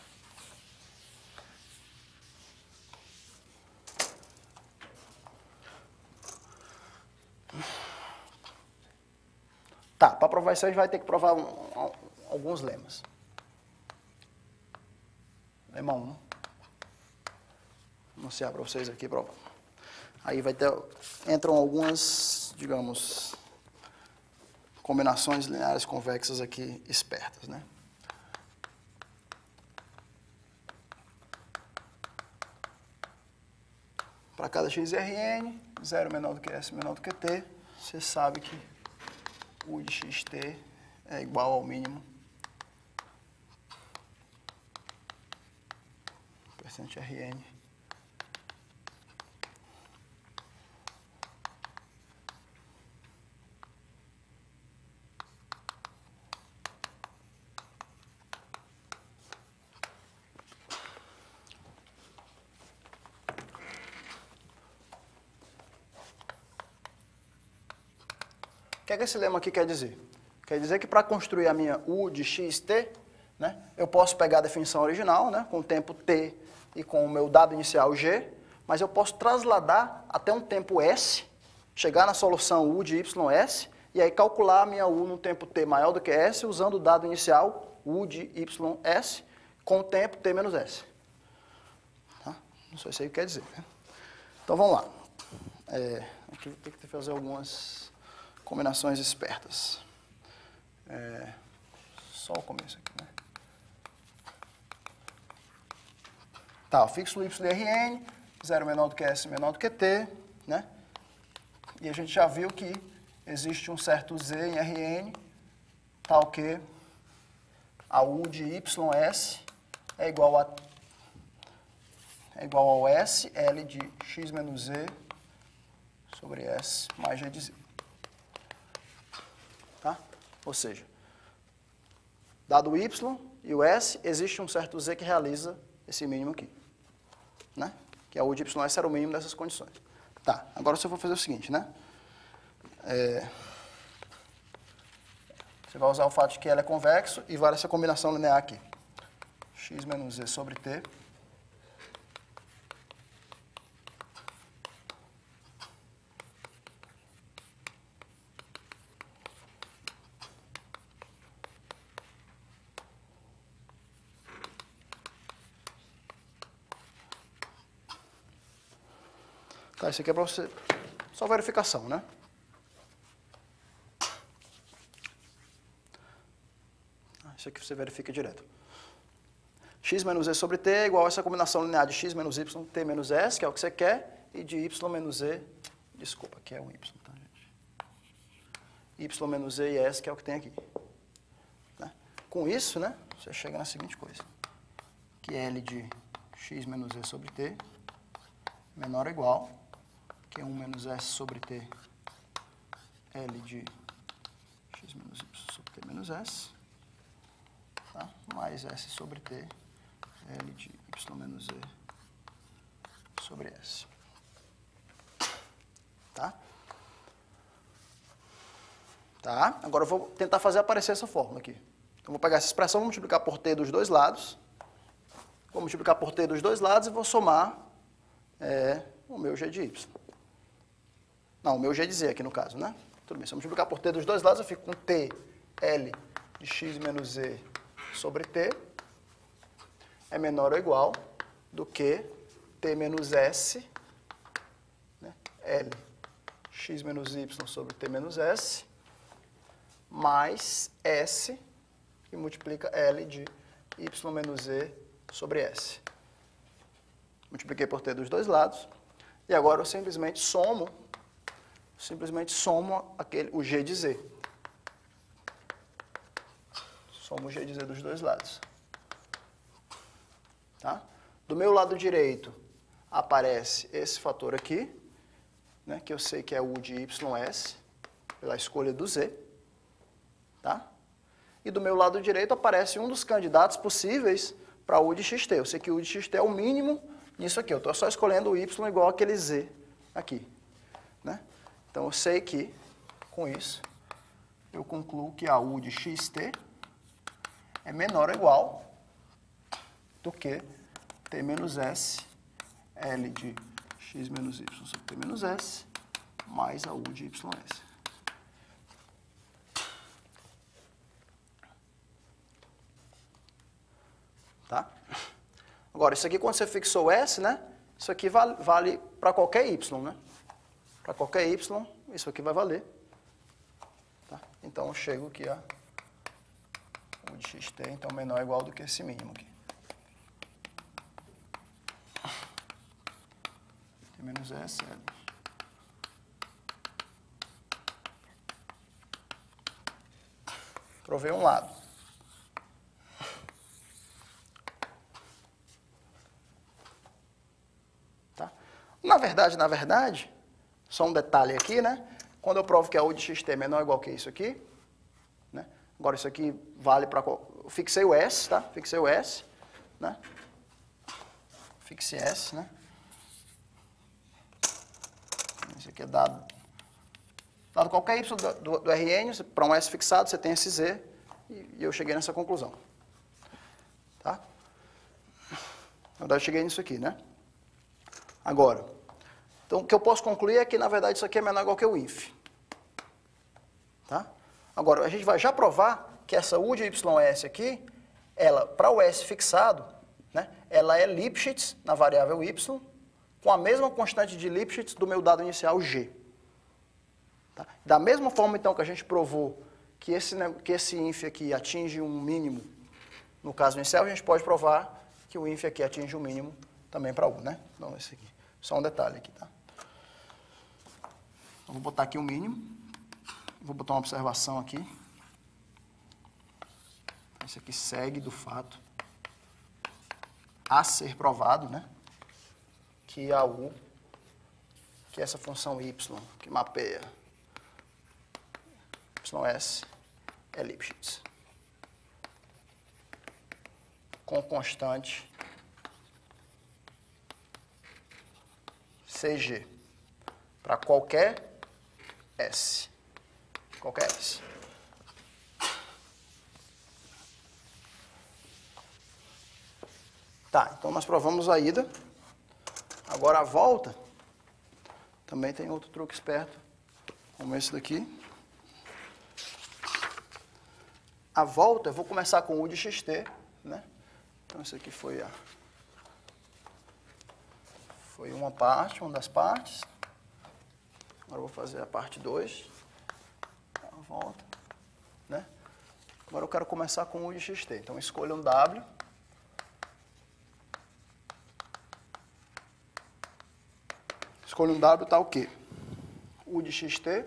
Tá, para provar isso aí, a gente vai ter que provar alguns lemas. Lema 1. Vou anunciar para vocês aqui, provando. Aí entram algumas, digamos, combinações lineares convexas aqui espertas, né? Para cada xRn, 0 menor do que S menor do que T, você sabe que U de xt é igual ao mínimo percent Rn O que é que esse lema aqui quer dizer? Quer dizer que para construir a minha U de xt, né, eu posso pegar a definição original, né, com o tempo t e com o meu dado inicial g, mas eu posso trasladar até um tempo s, chegar na solução U de ys, e aí calcular a minha U no tempo t maior do que s, usando o dado inicial U de ys, com o tempo t menos s. Tá? Não sei se aí quer dizer. Né? Então vamos lá. Aqui tem que fazer algumas combinações espertas. Só o começo aqui, né? Tá, eu fixo o y de Rn, 0 menor do que S menor do que T, né? E a gente já viu que existe um certo Z em Rn, tal que a U de ys é igual ao S, L de x menos Z sobre S mais G de Z. Tá? Ou seja, dado o y e o s, existe um certo z que realiza esse mínimo aqui. Né? Que a U de ys era o mínimo dessas condições. Tá, agora você vai fazer o seguinte, né? Você vai usar o fato de que L é convexo e vai essa combinação linear aqui. X menos z sobre t. Tá, isso aqui é para você, só verificação, né? Isso aqui você verifica direto. X menos z sobre t é igual a essa combinação linear de x menos y, t menos s, que é o que você quer, e de y menos z, desculpa, aqui é um y, tá, gente? Y menos z e s, que é o que tem aqui. Né? Com isso, né, você chega na seguinte coisa, que L de x menos z sobre t menor ou igual que 1 menos s sobre t L de x menos y sobre t menos s, tá? Mais s sobre t L de y menos z sobre s. Tá? Tá? Agora eu vou tentar fazer aparecer essa fórmula aqui. Então, vou pegar essa expressão, vou multiplicar por t dos dois lados. Vou multiplicar por t dos dois lados e vou somar o meu g de y. Não, o meu g de z aqui no caso, né? Tudo bem, se eu multiplicar por t dos dois lados, eu fico com t, L de x menos z sobre t é menor ou igual do que t menos s, né? L x menos y sobre t menos s, mais s, que multiplica L de y menos z sobre s. Multipliquei por t dos dois lados, e agora eu simplesmente somo simplesmente somo o G de Z. Somo o G de Z dos dois lados. Tá? Do meu lado direito aparece esse fator aqui, né, que eu sei que é U de YS, pela escolha do Z. Tá? E do meu lado direito aparece um dos candidatos possíveis para U de XT. Eu sei que U de XT é o mínimo nisso aqui. Eu estou só escolhendo o Y igual aquele Z aqui. Né? Então eu sei que, com isso, eu concluo que a U de XT é menor ou igual do que T menos S, L de X menos Y sobre T menos S, mais a U de YS. Tá? Agora, isso aqui quando você fixou o S, né? Isso aqui vale para qualquer Y, né? Para qualquer Y, isso aqui vai valer. Tá? Então eu chego aqui a U de XT, então menor ou igual do que esse mínimo aqui. T menos S, L. Provei um lado. Tá? Na verdade, só um detalhe aqui, né? Quando eu provo que a U de XT é menor ou igual que isso aqui, né? Agora isso aqui vale para... Eu fixei o S, tá? Fixei o S, né? Fixe S, né? Isso aqui é dado qualquer Y do Rn, para um S fixado, você tem esse Z, e eu cheguei nessa conclusão. Tá? Na verdade, eu cheguei nisso aqui, né? Agora, então, o que eu posso concluir é que, na verdade, isso aqui é menor ou igual que o INF. Tá? Agora, a gente vai já provar que essa U de YS aqui, ela, para o S fixado, né, ela é Lipschitz na variável Y, com a mesma constante de Lipschitz do meu dado inicial G. Tá? Da mesma forma, então, que a gente provou que esse INF aqui atinge um mínimo no caso inicial, a gente pode provar que o INF aqui atinge um mínimo também para U, né? Então, esse aqui. Só um detalhe aqui, tá? Então, vou botar aqui o mínimo. Vou botar uma observação aqui. Isso aqui segue do fato a ser provado, né? Que a U, que essa função y que mapeia ys é Lipschitz. Com constante CG para qualquer S. Qualquer S. Tá, então nós provamos a ida. Agora a volta, também tem outro truque esperto, como esse daqui. A volta, eu vou começar com U de XT, né? Então isso aqui foi uma das partes. Agora eu vou fazer a parte 2. A volta, né? Agora eu quero começar com U de XT. Então escolha um W. Escolha um W, tá o quê? U de XT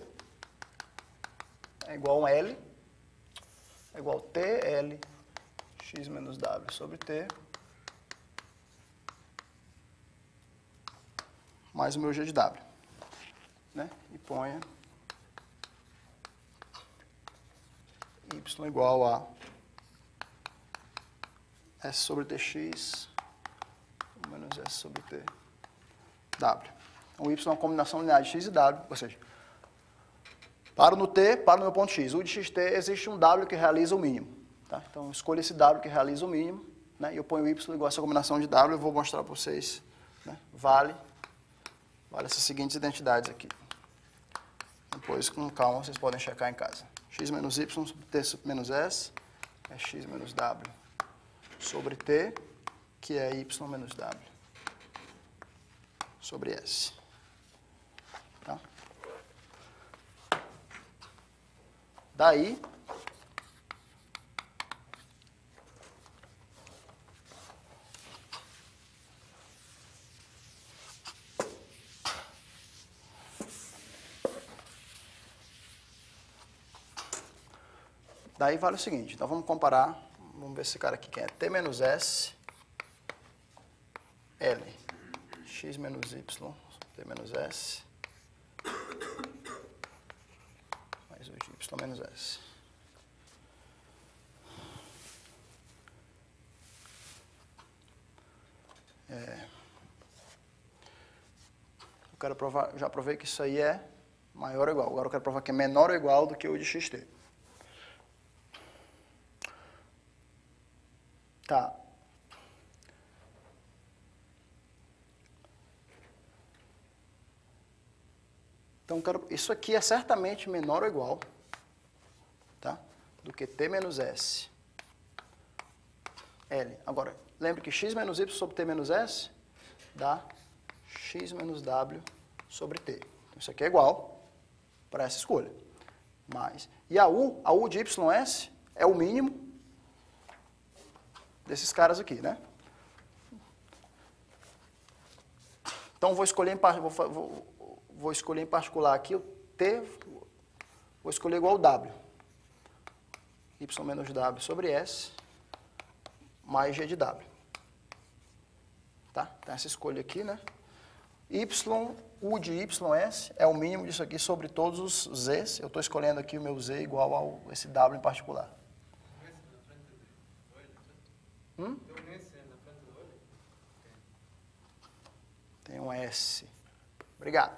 é igual a L, é igual a TL x menos W sobre T, mais o meu G de W. Né? E ponha Y igual a S sobre TX menos S sobre T W. Então, Y é uma combinação linear de X e W, ou seja, paro no T, paro no meu ponto X. U de XT existe um W que realiza o mínimo. Tá? Então, eu escolho esse W que realiza o mínimo, né? E eu ponho Y igual a essa combinação de W, eu vou mostrar para vocês, né? Vale essas seguintes identidades aqui. Depois, com calma, vocês podem checar em casa. X menos Y sobre T menos S é X menos W sobre T, que é Y menos W sobre S. Tá? Daí, Daí vale o seguinte, então vamos comparar, vamos ver esse cara aqui, quem é T menos S, L, X menos Y, T menos S, mais o de Y menos S. Eu quero provar, já provei que isso aí é maior ou igual. Agora eu quero provar que é menor ou igual do que o de xt. Tá. Então, isso aqui é certamente menor ou igual, tá, do que t menos s, L. Agora, lembre que x menos y sobre t menos s dá x menos w sobre t. Então, isso aqui é igual para essa escolha. E a U de ys é o mínimo desses caras aqui, né? Então, vou escolher em particular aqui o t, vou escolher igual ao w. Y menos w sobre s mais g de w. Tá? Então, essa escolha aqui, né? U de ys é o mínimo disso aqui sobre todos os z's. Eu estou escolhendo aqui o meu z igual a esse w em particular. Tem um S. Obrigado.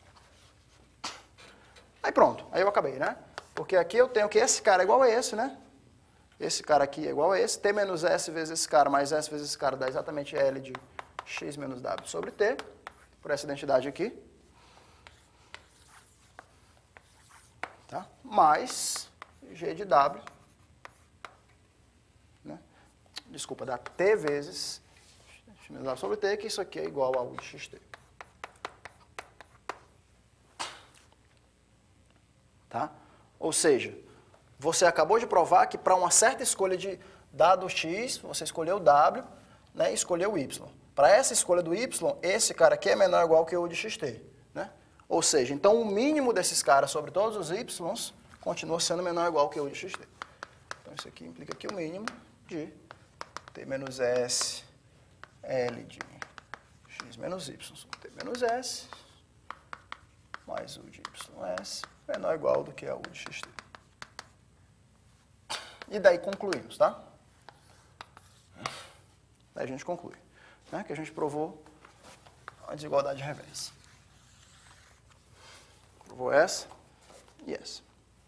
Aí pronto, aí eu acabei, né? Porque aqui eu tenho que esse cara é igual a esse, né? Esse cara aqui é igual a esse. T menos S vezes esse cara mais S vezes esse cara dá exatamente L de x menos W sobre T, por essa identidade aqui. Tá? Mais G de W. Né? Desculpa, dá T vezes x menos W sobre T, que isso aqui é igual a U de xt. Tá? Ou seja, você acabou de provar que para uma certa escolha de dado x, você escolheu o w, né, e escolheu o y. Para essa escolha do y, esse cara aqui é menor ou igual que o de xt. Né? Ou seja, então o mínimo desses caras sobre todos os y continua sendo menor ou igual que o de xt. Então isso aqui implica que o mínimo de t menos s L de x menos y sobre t menos s mais u de ys menor ou igual do que a u de xt. E daí concluímos, tá? Daí a gente conclui, né? Que a gente provou a desigualdade reversa. Provou essa e essa.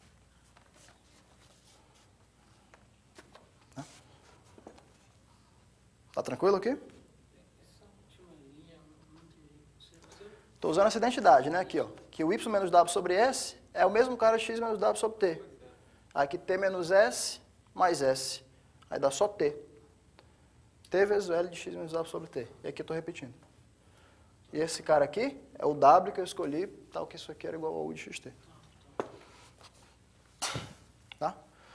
Tá tranquilo aqui? Estou usando essa identidade, né? Aqui, ó. Que o y menos w sobre s é o mesmo cara x menos w sobre t. Aqui t menos s mais s. Aí dá só t. T vezes o L de x menos w sobre t. E aqui eu estou repetindo. E esse cara aqui é o w que eu escolhi, tal que isso aqui era igual a u de xt. Tá?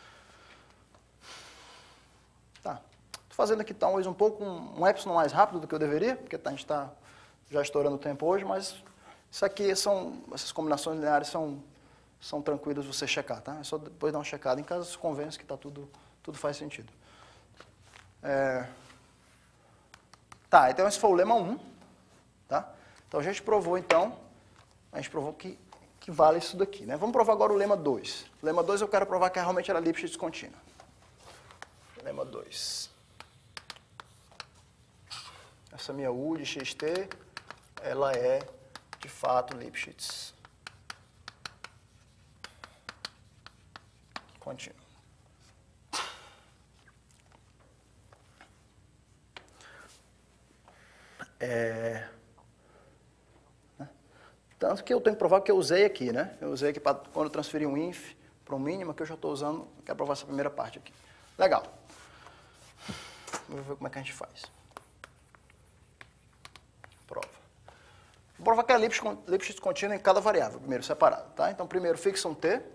Tá. Estou fazendo aqui talvez um pouco um epsilon mais rápido do que eu deveria, porque a gente está já estourando o tempo hoje, mas isso aqui essas combinações lineares são tranquilas você checar, tá? É só depois dar uma checada em caso se convence que tá tudo faz sentido. Tá, então esse foi o lema 1, tá? Então a gente provou que vale isso daqui, né? Vamos provar agora o lema 2. O lema 2 eu quero provar que realmente era Lipschitz contínua. Lema 2. Essa minha U de xt, ela é de fato Lipschitz contínua. Tanto que eu tenho que provar que eu usei aqui, né? Eu usei aqui para quando eu transferir um inf para um mínimo, que eu já estou usando, quero provar essa primeira parte aqui. Legal. Vamos ver como é que a gente faz. Prova. Vou provar que é Lipschitz contínua em cada variável, primeiro separado, tá? Então, primeiro, fixa um t.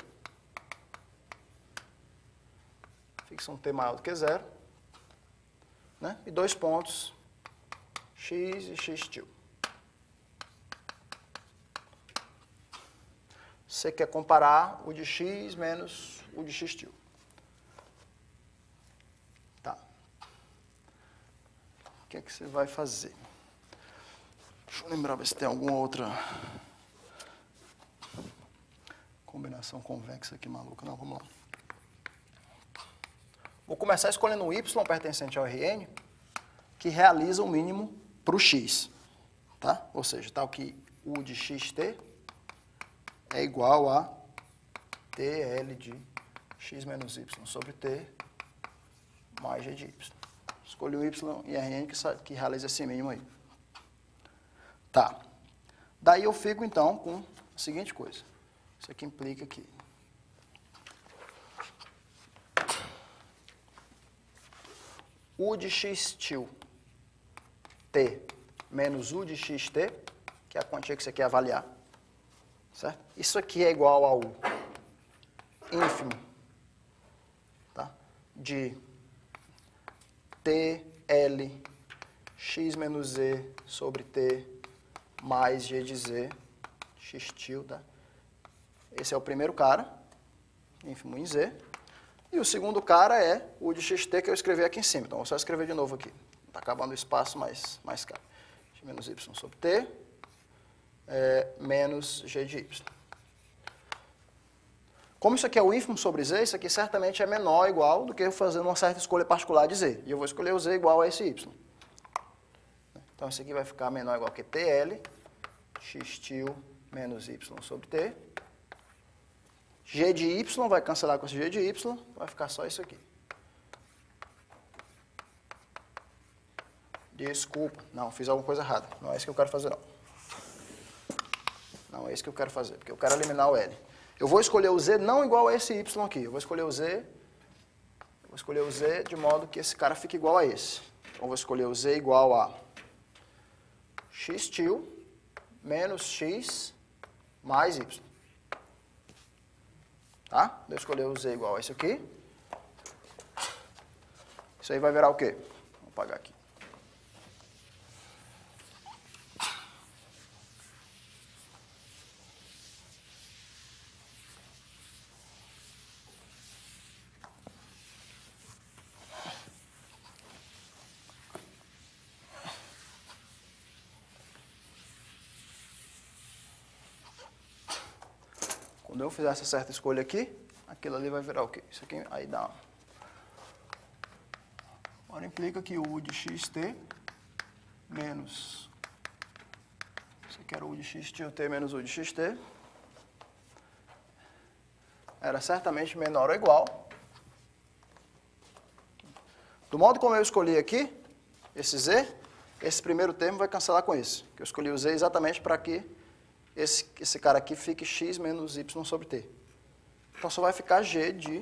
Fixa um t maior do que zero. Né? E 2 pontos, x e x til. Você quer comparar o de x menos o de x til. que é que você vai fazer? Deixa eu lembrar, ver se tem alguma outra combinação convexa aqui maluca. Não, vamos lá. Vou começar escolhendo um y pertencente ao Rn que realiza o mínimo para o x. Tá? Ou seja, tal que u de xt é igual a TL de x menos y sobre t mais g de y. Escolhi o y e Rn que realiza esse mínimo aí. Tá. Daí eu fico, então, com a seguinte coisa. Isso aqui implica que u de x til t menos u de xt, que é a quantia que você quer avaliar, certo? Isso aqui é igual ao ínfimo, tá? De TL x menos z sobre t mais g de z, x til, tá? Esse é o primeiro cara, ínfimo em z. E o segundo cara é o de xt que eu escrevi aqui em cima. Então, vou só escrever de novo aqui. Está acabando o espaço, mais caro. X menos y sobre t menos g de y. Como isso aqui é o ínfimo sobre z, isso aqui certamente é menor ou igual do que eu fazendo uma certa escolha particular de z. E eu vou escolher o z igual a esse y. Então, isso aqui vai ficar menor ou igual que TL, x til menos y sobre t. G de y vai cancelar com esse g de y, vai ficar só isso aqui. Desculpa, não, fiz alguma coisa errada. Não é isso que eu quero fazer, não. Não é isso que eu quero fazer, porque eu quero eliminar o L. Eu vou escolher o Z não igual a esse Y aqui. Eu vou escolher o Z de modo que esse cara fique igual a esse. Então, eu vou escolher o Z igual a x til menos x mais y. Tá? Eu escolher o Z igual a isso aqui. Isso aí vai virar o quê? Vou apagar aqui. Quando eu fizer essa certa escolha aqui, aquilo ali vai virar o quê? Isso aqui aí dá. Agora implica que o u de xt menos. Isso aqui era o u de x til t menos u de xt. Era certamente menor ou igual. Do modo como eu escolhi aqui, esse z, esse primeiro termo vai cancelar com esse. Que eu escolhi o z exatamente para que esse cara aqui fique x menos y sobre t. Então, só vai ficar g de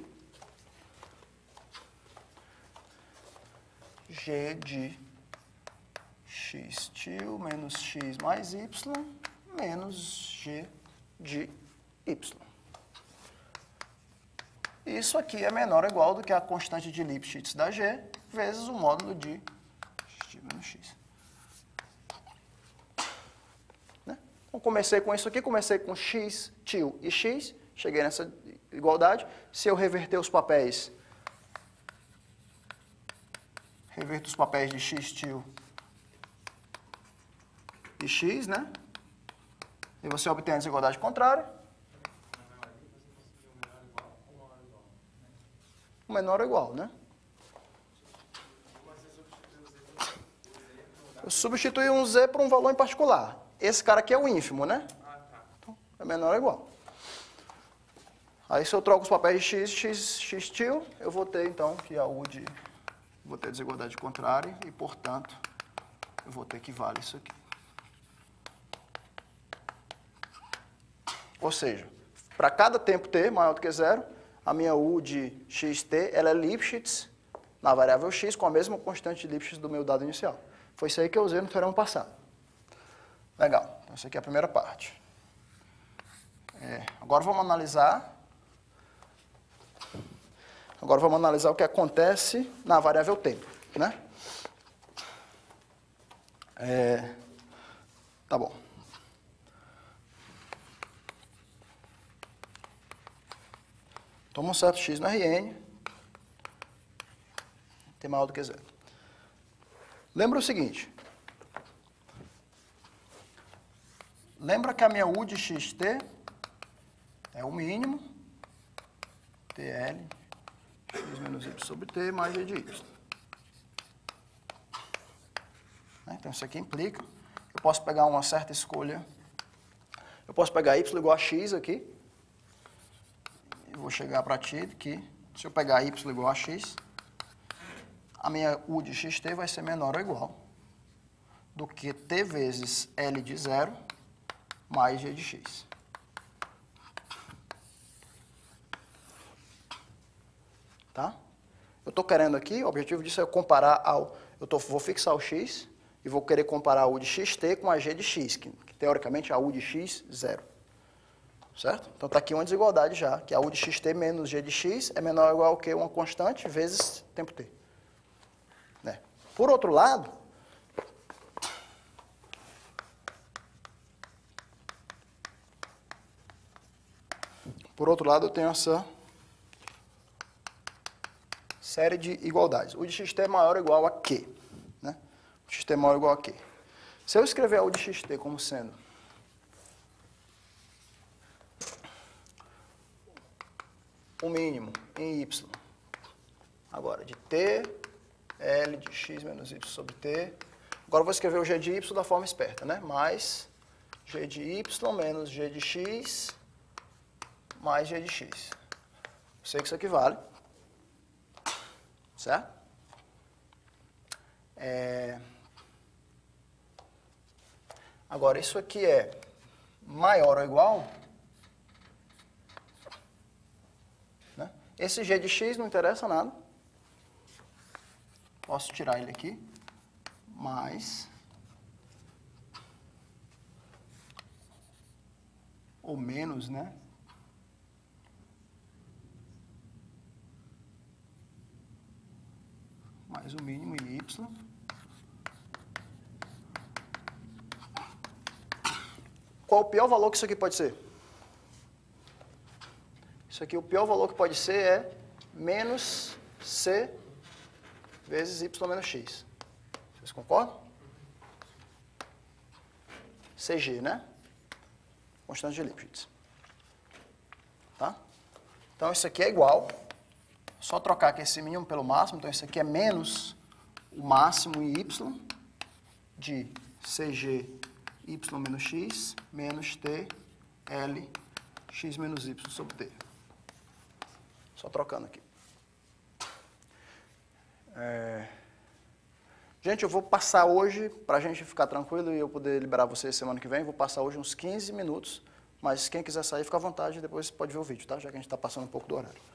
x til menos x mais y menos g de y. Isso aqui é menor ou igual do que a constante de Lipschitz da g vezes o módulo de x til menos x. Então, comecei com isso aqui, comecei com x til e x, cheguei nessa igualdade. Se eu reverter os papéis, reverto os papéis de x til e x, né? E você obtém a desigualdade contrária. O menor ou igual, né? Eu substituí um z por um valor em particular. Esse cara aqui é o ínfimo, né? Então, é menor ou igual. Aí, se eu troco os papéis de x til, eu vou ter, então, que a u de... Vou ter desigualdade contrária e, portanto, eu vou ter que vale isso aqui. Ou seja, para cada tempo t maior do que zero, a minha u de xt, ela é Lipschitz na variável x com a mesma constante de Lipschitz do meu dado inicial. Foi isso aí que eu usei no teorema passado. Legal, então essa aqui é a primeira parte. Agora vamos analisar o que acontece na variável tempo, né? Tá bom. Toma um certo x no Rn, tem maior do que zero. Lembra o seguinte. Lembra que a minha U de xt é o mínimo, TL, x menos y sobre t, mais g de y. Então, isso aqui implica, eu posso pegar uma certa escolha, eu posso pegar y igual a x aqui, e vou chegar para ti que, se eu pegar y igual a x, a minha U de xt vai ser menor ou igual do que t vezes L de 0 mais g de x. Tá? Eu estou querendo aqui, o objetivo disso é comparar vou fixar o x e vou querer comparar a U de xt com a g de x, que teoricamente é a U de x, 0. Certo? Então está aqui uma desigualdade já, que a U de xt menos g de x é menor ou igual a que uma constante vezes tempo t. Né? Por outro lado, eu tenho essa série de igualdades. O de xt é maior ou igual a quê? Né? O xt é maior ou igual a quê? Se eu escrever a U de xt como sendo o mínimo em y, agora de t, L de x menos y sobre t, agora eu vou escrever o g de y da forma esperta, né? Mais g de y menos g de x mais g de x. Eu sei que isso aqui vale. Certo? Agora, isso aqui é maior ou igual, né? Esse g de x não interessa nada. Posso tirar ele aqui. Mais ou menos, né? Mais o mínimo em y. Qual o pior valor que isso aqui pode ser? Isso aqui, o pior valor que pode ser é menos c vezes y menos x. Vocês concordam? CG, né? Constante de Lipschitz. Tá? Então, isso aqui é igual. Só trocar aqui esse mínimo pelo máximo, então isso aqui é menos o máximo em y de CG y menos x menos t L x menos y sobre t. Só trocando aqui. Gente, eu vou passar hoje, para a gente ficar tranquilo e eu poder liberar vocês semana que vem, vou passar hoje uns 15 minutos, mas quem quiser sair, fica à vontade, depois pode ver o vídeo, tá? Já que a gente está passando um pouco do horário.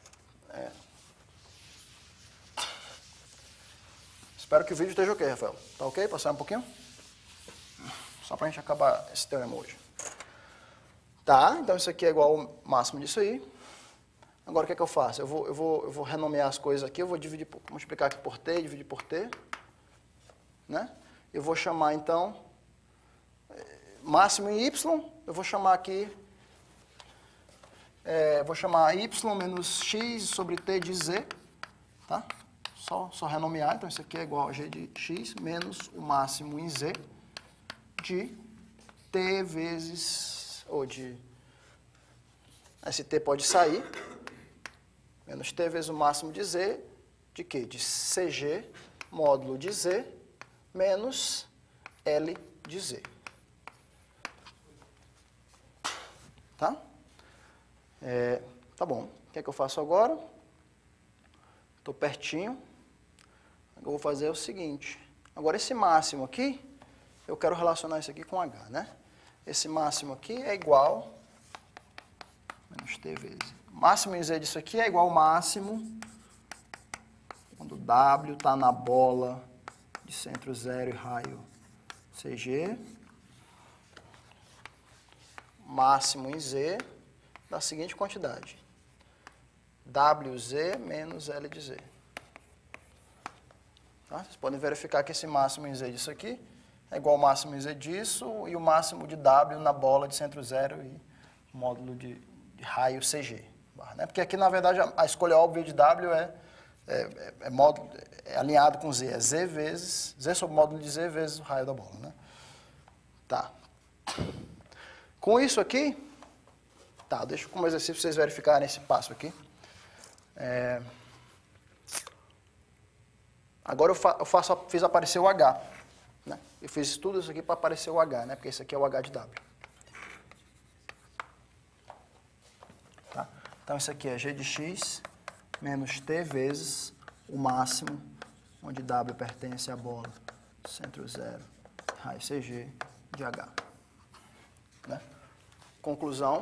Espero que o vídeo esteja ok, Rafael. Tá ok? Passar um pouquinho? Só para a gente acabar esse teorema hoje. Tá, então isso aqui é igual ao máximo disso aí. Agora o que é que eu faço? Eu vou renomear as coisas aqui, eu vou multiplicar aqui por t, dividir por t. Né? Eu vou chamar então, máximo em y, eu vou chamar aqui, vou chamar y menos x sobre t de z, tá? Só renomear, então isso aqui é igual a g de x menos o máximo em z de t vezes, ou de, esse t pode sair, menos t vezes o máximo de z, de quê? De cg módulo de z menos L de z. Tá? Tá bom. O que é que eu faço agora? Estou pertinho. O que eu vou fazer é o seguinte. Agora, esse máximo aqui, eu quero relacionar isso aqui com H, né? Esse máximo aqui é igual, menos t vezes. Máximo em z disso aqui é igual ao máximo, quando W está na bola de centro zero e raio CG, máximo em z da seguinte quantidade, WZ menos L de z. Tá? Vocês podem verificar que esse máximo em z disso aqui é igual ao máximo em z disso e o máximo de W na bola de centro zero e módulo de raio CG. Né? Porque aqui, na verdade, a escolha óbvia de W é alinhado com Z, é Z vezes, Z sobre módulo de Z vezes o raio da bola, né? Tá. Com isso aqui, tá, deixa como exercício para vocês verificarem esse passo aqui. Agora fiz aparecer o H, né? Eu fiz tudo isso aqui para aparecer o H, né? Porque esse aqui é o H de W. Tá? Então, isso aqui é G de X menos T vezes o máximo, onde W pertence à bola, centro zero, raio CG de H. Né? Conclusão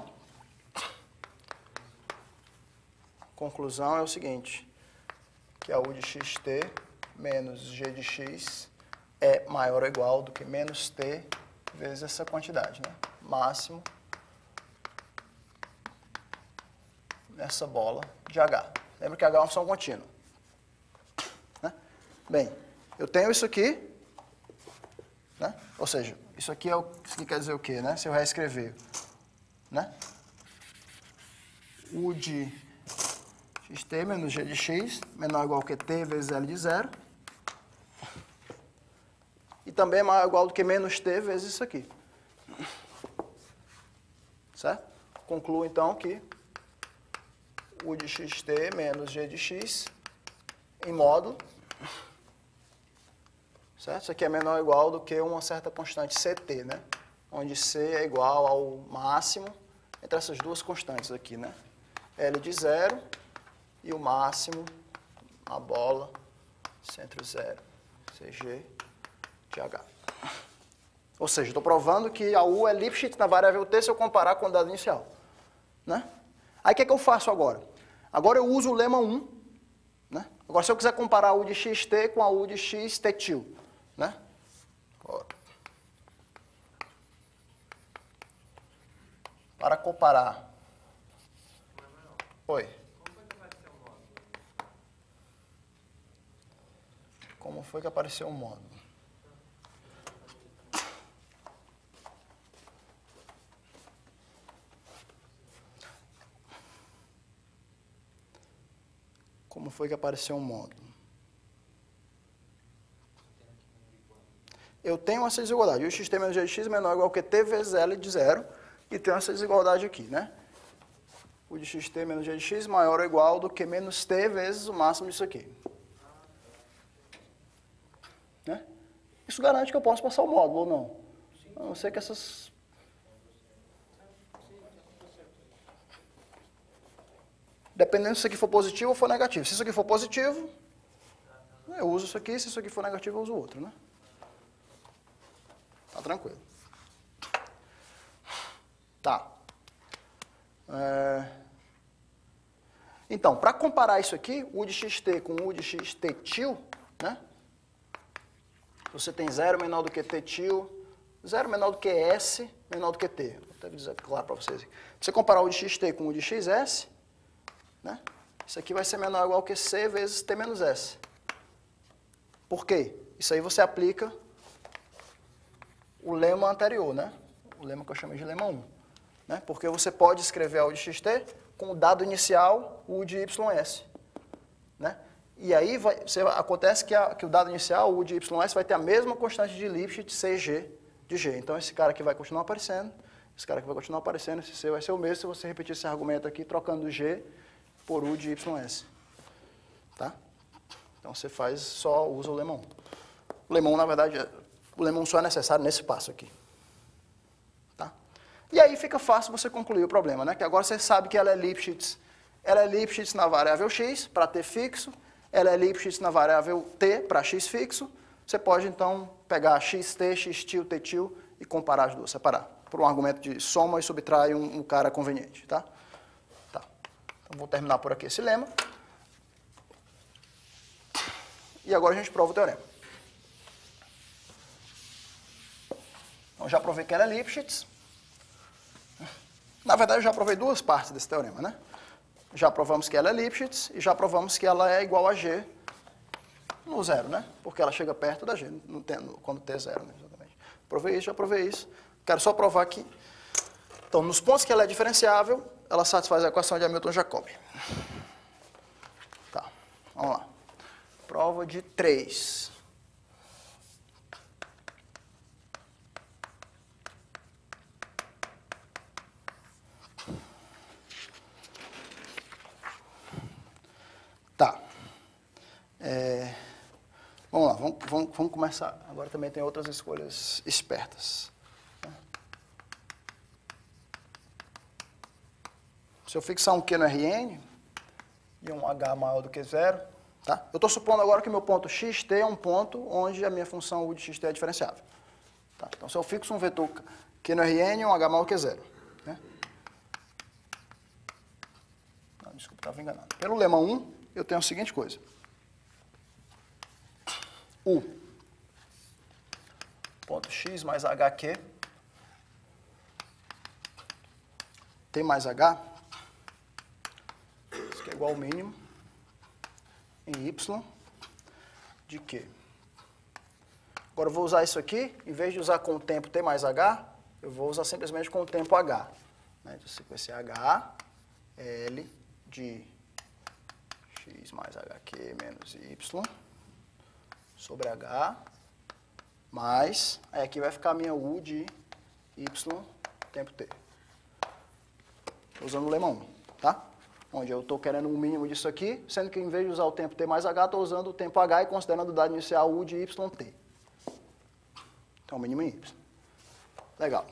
é o seguinte, que a U de xt menos G de x é maior ou igual do que menos T vezes essa quantidade, né? Máximo nessa bola de H. Lembra que H é uma função contínua. Né? Bem, eu tenho isso aqui, né? Ou seja, isso aqui quer dizer o quê, né? Se eu reescrever, né? U de xt menos G de x menor ou igual que T vezes L de zero. E também é maior ou igual do que menos T vezes isso aqui. Certo? Concluo, então, que U de xt menos G de x em módulo, certo? Isso aqui é menor ou igual do que uma certa constante CT, né? Onde C é igual ao máximo entre essas duas constantes aqui, né? L de zero e o máximo na bola, centro zero, CG de H. Ou seja, estou provando que a U é Lipschitz na variável T se eu comparar com o dado inicial. Né? Aí o que é que eu faço agora? Agora eu uso o lema 1. Né? Agora se eu quiser comparar a U de xt com a U de x tetil. Né? Para comparar. Oi. Como foi que apareceu o módulo? Como foi que apareceu um módulo? Eu tenho essa desigualdade. O xt menos g de x menor ou igual que t vezes L de zero. E tenho essa desigualdade aqui, né? O de xt menos g de x maior ou igual do que menos t vezes o máximo disso aqui. Né? Isso garante que eu posso passar o módulo ou não? A não ser que essas... Dependendo se isso aqui for positivo ou for negativo. Se isso aqui for positivo, eu uso isso aqui. Se isso aqui for negativo, eu uso o outro, né? Tá tranquilo. Tá. Então, para comparar isso aqui, U de xt com U de x tetil, né? Você tem 0 menor do que tetil, 0 menor do que S, menor do que T. Vou até dizer claro para vocês. Se você comparar U de xt com U de xs, né? Isso aqui vai ser menor ou igual que C vezes T menos S. Por quê? Isso aí você aplica o lema anterior, né? O lema que eu chamei de lema 1. Né? Porque você pode escrever a U de xt com o dado inicial U de ys. Né? E aí acontece que o dado inicial, U de ys, vai ter a mesma constante de Lipschitz, CG de G. Então esse cara aqui vai continuar aparecendo, esse cara aqui vai continuar aparecendo, esse C vai ser o mesmo se você repetir esse argumento aqui, trocando G por U de ys. Tá? Então você usa o lema 1. O lema 1, na verdade, o lema 1 só é necessário nesse passo aqui. Tá? E aí fica fácil você concluir o problema, né? Que agora você sabe que ela é Lipschitz na variável x, para t fixo, ela é Lipschitz na variável t, para x fixo. Você pode, então, pegar xt, xtil, ttil e comparar as duas, separar. Por um argumento de soma e subtrai um cara conveniente, tá? Então, vou terminar por aqui esse lema. E agora a gente prova o teorema. Então, já provei que ela é Lipschitz. Na verdade, eu já provei duas partes desse teorema, né? Já provamos que ela é Lipschitz e já provamos que ela é igual a G no zero, né? Porque ela chega perto da G, quando t é zero, né? Exatamente. Provei isso, já provei isso. Quero só provar aqui. Então, nos pontos que ela é diferenciável, ela satisfaz a equação de Hamilton-Jacobi. Tá, vamos lá. prova de 3. Tá. Vamos lá, vamos começar. Agora também tem outras escolhas espertas. Se eu fixar um Q no Rn e um H maior do que 0, tá? Eu estou supondo agora que meu ponto xt é um ponto onde a minha função u de xt é diferenciável. Tá? Então, se eu fixo um vetor Q no Rn e um H maior do que 0. Né? Não, desculpa, estava enganado. Pelo lema 1, eu tenho a seguinte coisa. U, ponto x mais hq, T mais h, isso aqui é igual ao mínimo, em y, de q. Agora eu vou usar isso aqui, em vez de usar com o tempo T mais h, eu vou usar simplesmente com o tempo h. Né? Então, vai ser h, L de x mais hq menos y, sobre h, mais, aí aqui vai ficar a minha u de y tempo t. Estou usando o lema 1, tá? Onde eu estou querendo um mínimo disso aqui, sendo que em vez de usar o tempo t mais h, estou usando o tempo h e considerando o dado inicial u de y t. Então, mínimo em y. Legal.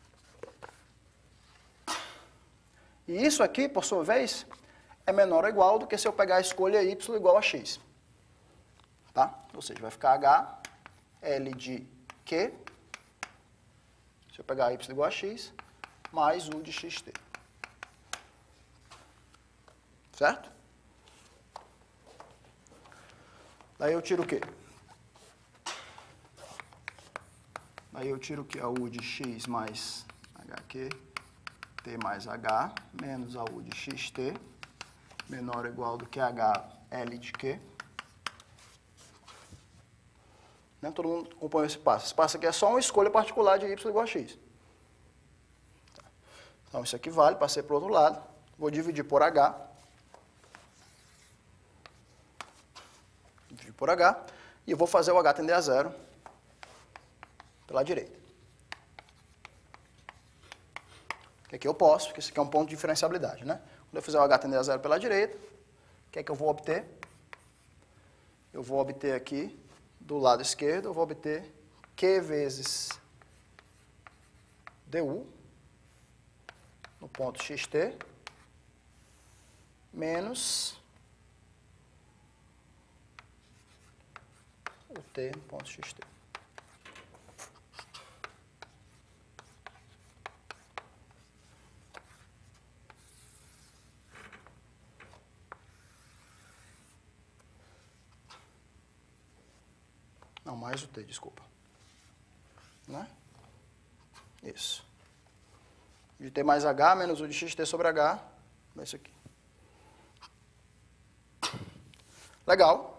E isso aqui, por sua vez, é menor ou igual do que se eu pegar a escolha y igual a x. Tá? Ou seja, vai ficar h, L de q, se eu pegar y igual a x, mais u de xt. Certo? Daí eu tiro o quê? Daí eu tiro o quê? A u de x mais hq, t mais h, menos a u de xt, menor ou igual do que h, L de q. Né? Todo mundo acompanha esse passo. Esse passo aqui é só uma escolha particular de y igual a x. Então, isso aqui vale, passei para o outro lado. Vou dividir por h. Dividir por h. E eu vou fazer o h tender a 0 pela direita. Que aqui eu posso, porque isso aqui é um ponto de diferenciabilidade. Né? Quando eu fizer o h tender a 0 pela direita, o que é que eu vou obter? Eu vou obter aqui, do lado esquerdo, eu vou obter Q vezes du, no ponto xt, menos o t no ponto xt. Não, mais o t, desculpa. Né? Isso. De t mais h menos o de xt sobre h, é isso aqui. Legal.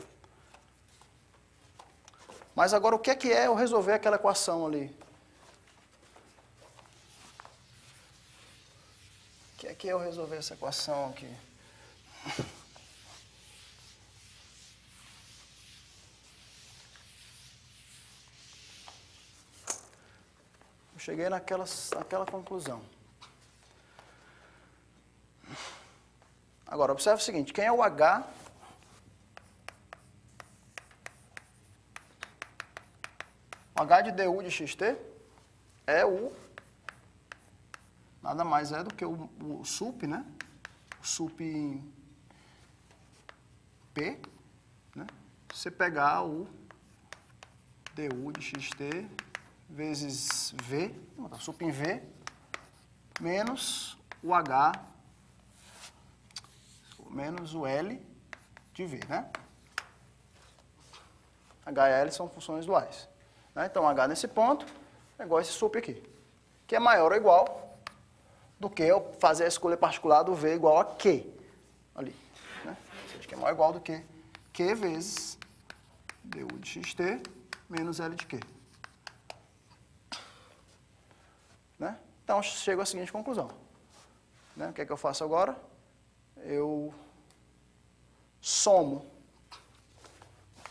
Mas agora o que é eu resolver aquela equação ali? O que é eu resolver essa equação aqui? Cheguei naquela conclusão. Agora, observe o seguinte, quem é o H? O H de du de xt é o... Nada mais é do que o sup, né? O sup em P, né? Se você pegar o du de xt vezes V, sup em V, menos o H, menos o L de V, né? H e L são funções duais. Né? Então, H nesse ponto é igual a esse sup aqui, que é maior ou igual do que eu fazer a escolha particular do V igual a Q, ali. Né? Ou seja, que é maior ou igual do que Q vezes du de xt menos L de Q. Né? Então, chego à seguinte conclusão. Né? O que é que eu faço agora? Eu somo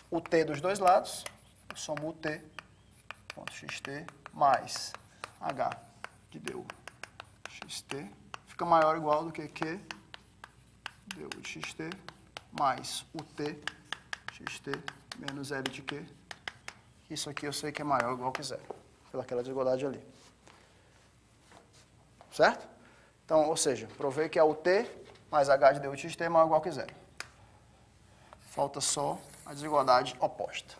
o t dos dois lados, eu somo o t, ponto xt, mais h de du xt, fica maior ou igual do que q du de xt, mais o t xt menos L de Q. Isso aqui eu sei que é maior ou igual que zero, pelaquela desigualdade ali. Certo? Então, ou seja, provei que é o t mais h de du de xt é maior ou igual que zero. Falta só a desigualdade oposta.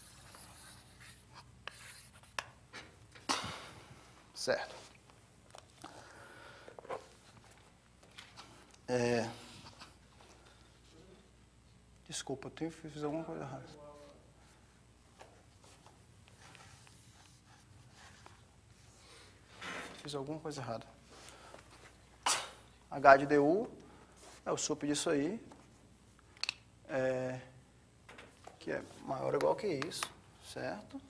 Certo. Desculpa, eu fiz alguma coisa errada. Fiz alguma coisa errada. H de du é o sup disso aí, que é maior ou igual que isso, certo?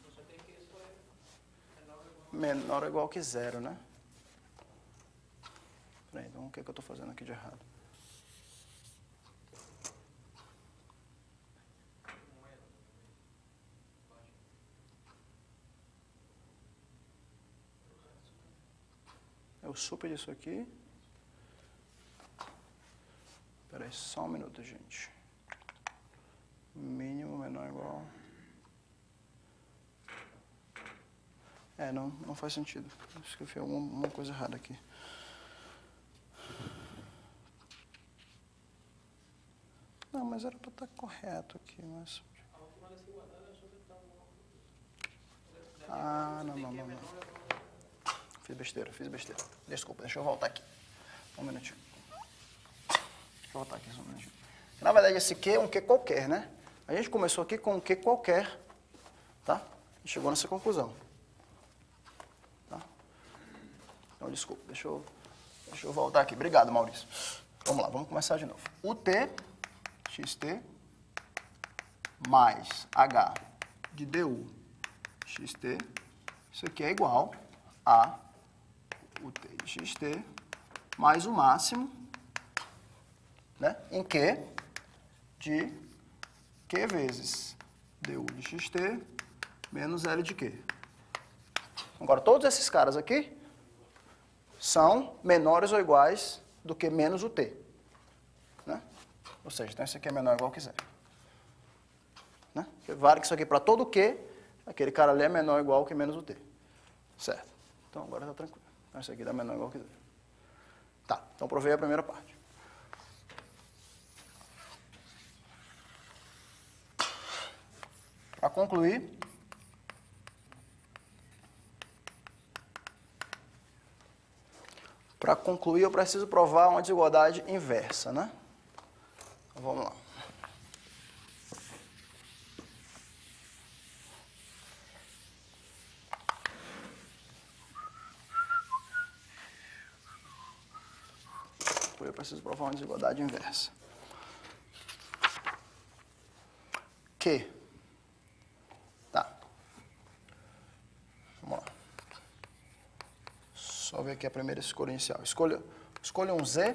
Menor ou igual que zero, né? Peraí, então o que é que eu estou fazendo aqui de errado? É o sup disso aqui. Espera aí, só um minuto, gente. Mínimo menor ou igual. Não faz sentido. Acho que eu fiz alguma coisa errada aqui. Não, mas era para estar correto aqui, mas... não. Fiz besteira. Desculpa, deixa eu voltar aqui. Um minutinho. Deixa eu voltar aqui só um minutinho. Na verdade, esse Q é um Q qualquer, né? A gente começou aqui com um Q qualquer, tá? E chegou nessa conclusão. Tá? Então, desculpa, deixa eu voltar aqui. Obrigado, Maurício. Vamos lá, vamos começar de novo. O T, xt, mais h de du xt, isso aqui é igual a o t de xt mais o máximo, né, em Q de Q vezes du de xt menos L de Q. Agora, todos esses caras aqui são menores ou iguais do que menos o t. Né? Ou seja, então isso aqui é menor ou igual que zero. Né? Vale que isso aqui para todo Q, aquele cara ali é menor ou igual que menos o t. Certo. Então agora está tranquilo. Então isso aqui dá menor ou igual que zero. Tá, então provei a primeira parte. Para concluir, eu preciso provar uma desigualdade inversa, né? Então, vamos lá. Eu preciso provar uma desigualdade inversa. Tá. Vamos lá. Só ver aqui a primeira escolha inicial. Escolha um Z.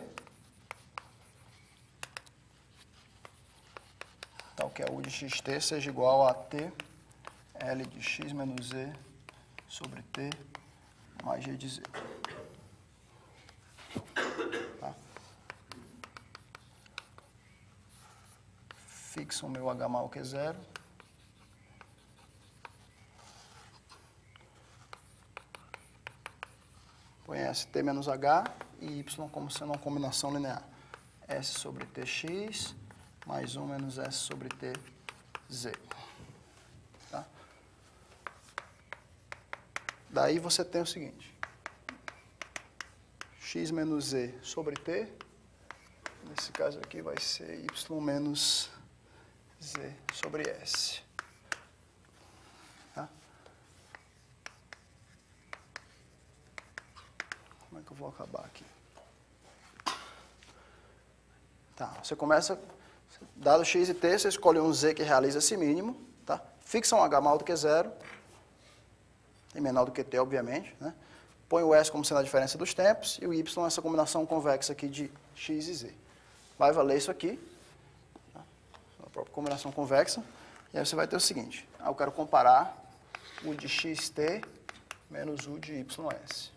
Tal que é U de xt seja igual a T L de x menos Z sobre T mais G de Z. Tá? Fixo o meu H mal que é zero. Põe ST menos H e Y como sendo uma combinação linear. S sobre TX mais 1 menos S sobre TZ. Tá? Daí você tem o seguinte. X menos Z sobre T. Nesse caso aqui vai ser Y menos Z sobre S. Tá? Como é que eu vou acabar aqui? Tá, você começa, dado x e t, você escolhe um z que realiza esse mínimo, tá? Fixa um h maior do que zero, e menor do que t, obviamente, né? Põe o s como sendo a diferença dos tempos, e o y essa combinação convexa aqui de x e z. Vai valer isso aqui, tá? A própria combinação convexa, E aí você vai ter o seguinte, eu quero comparar U de xt menos U de ys.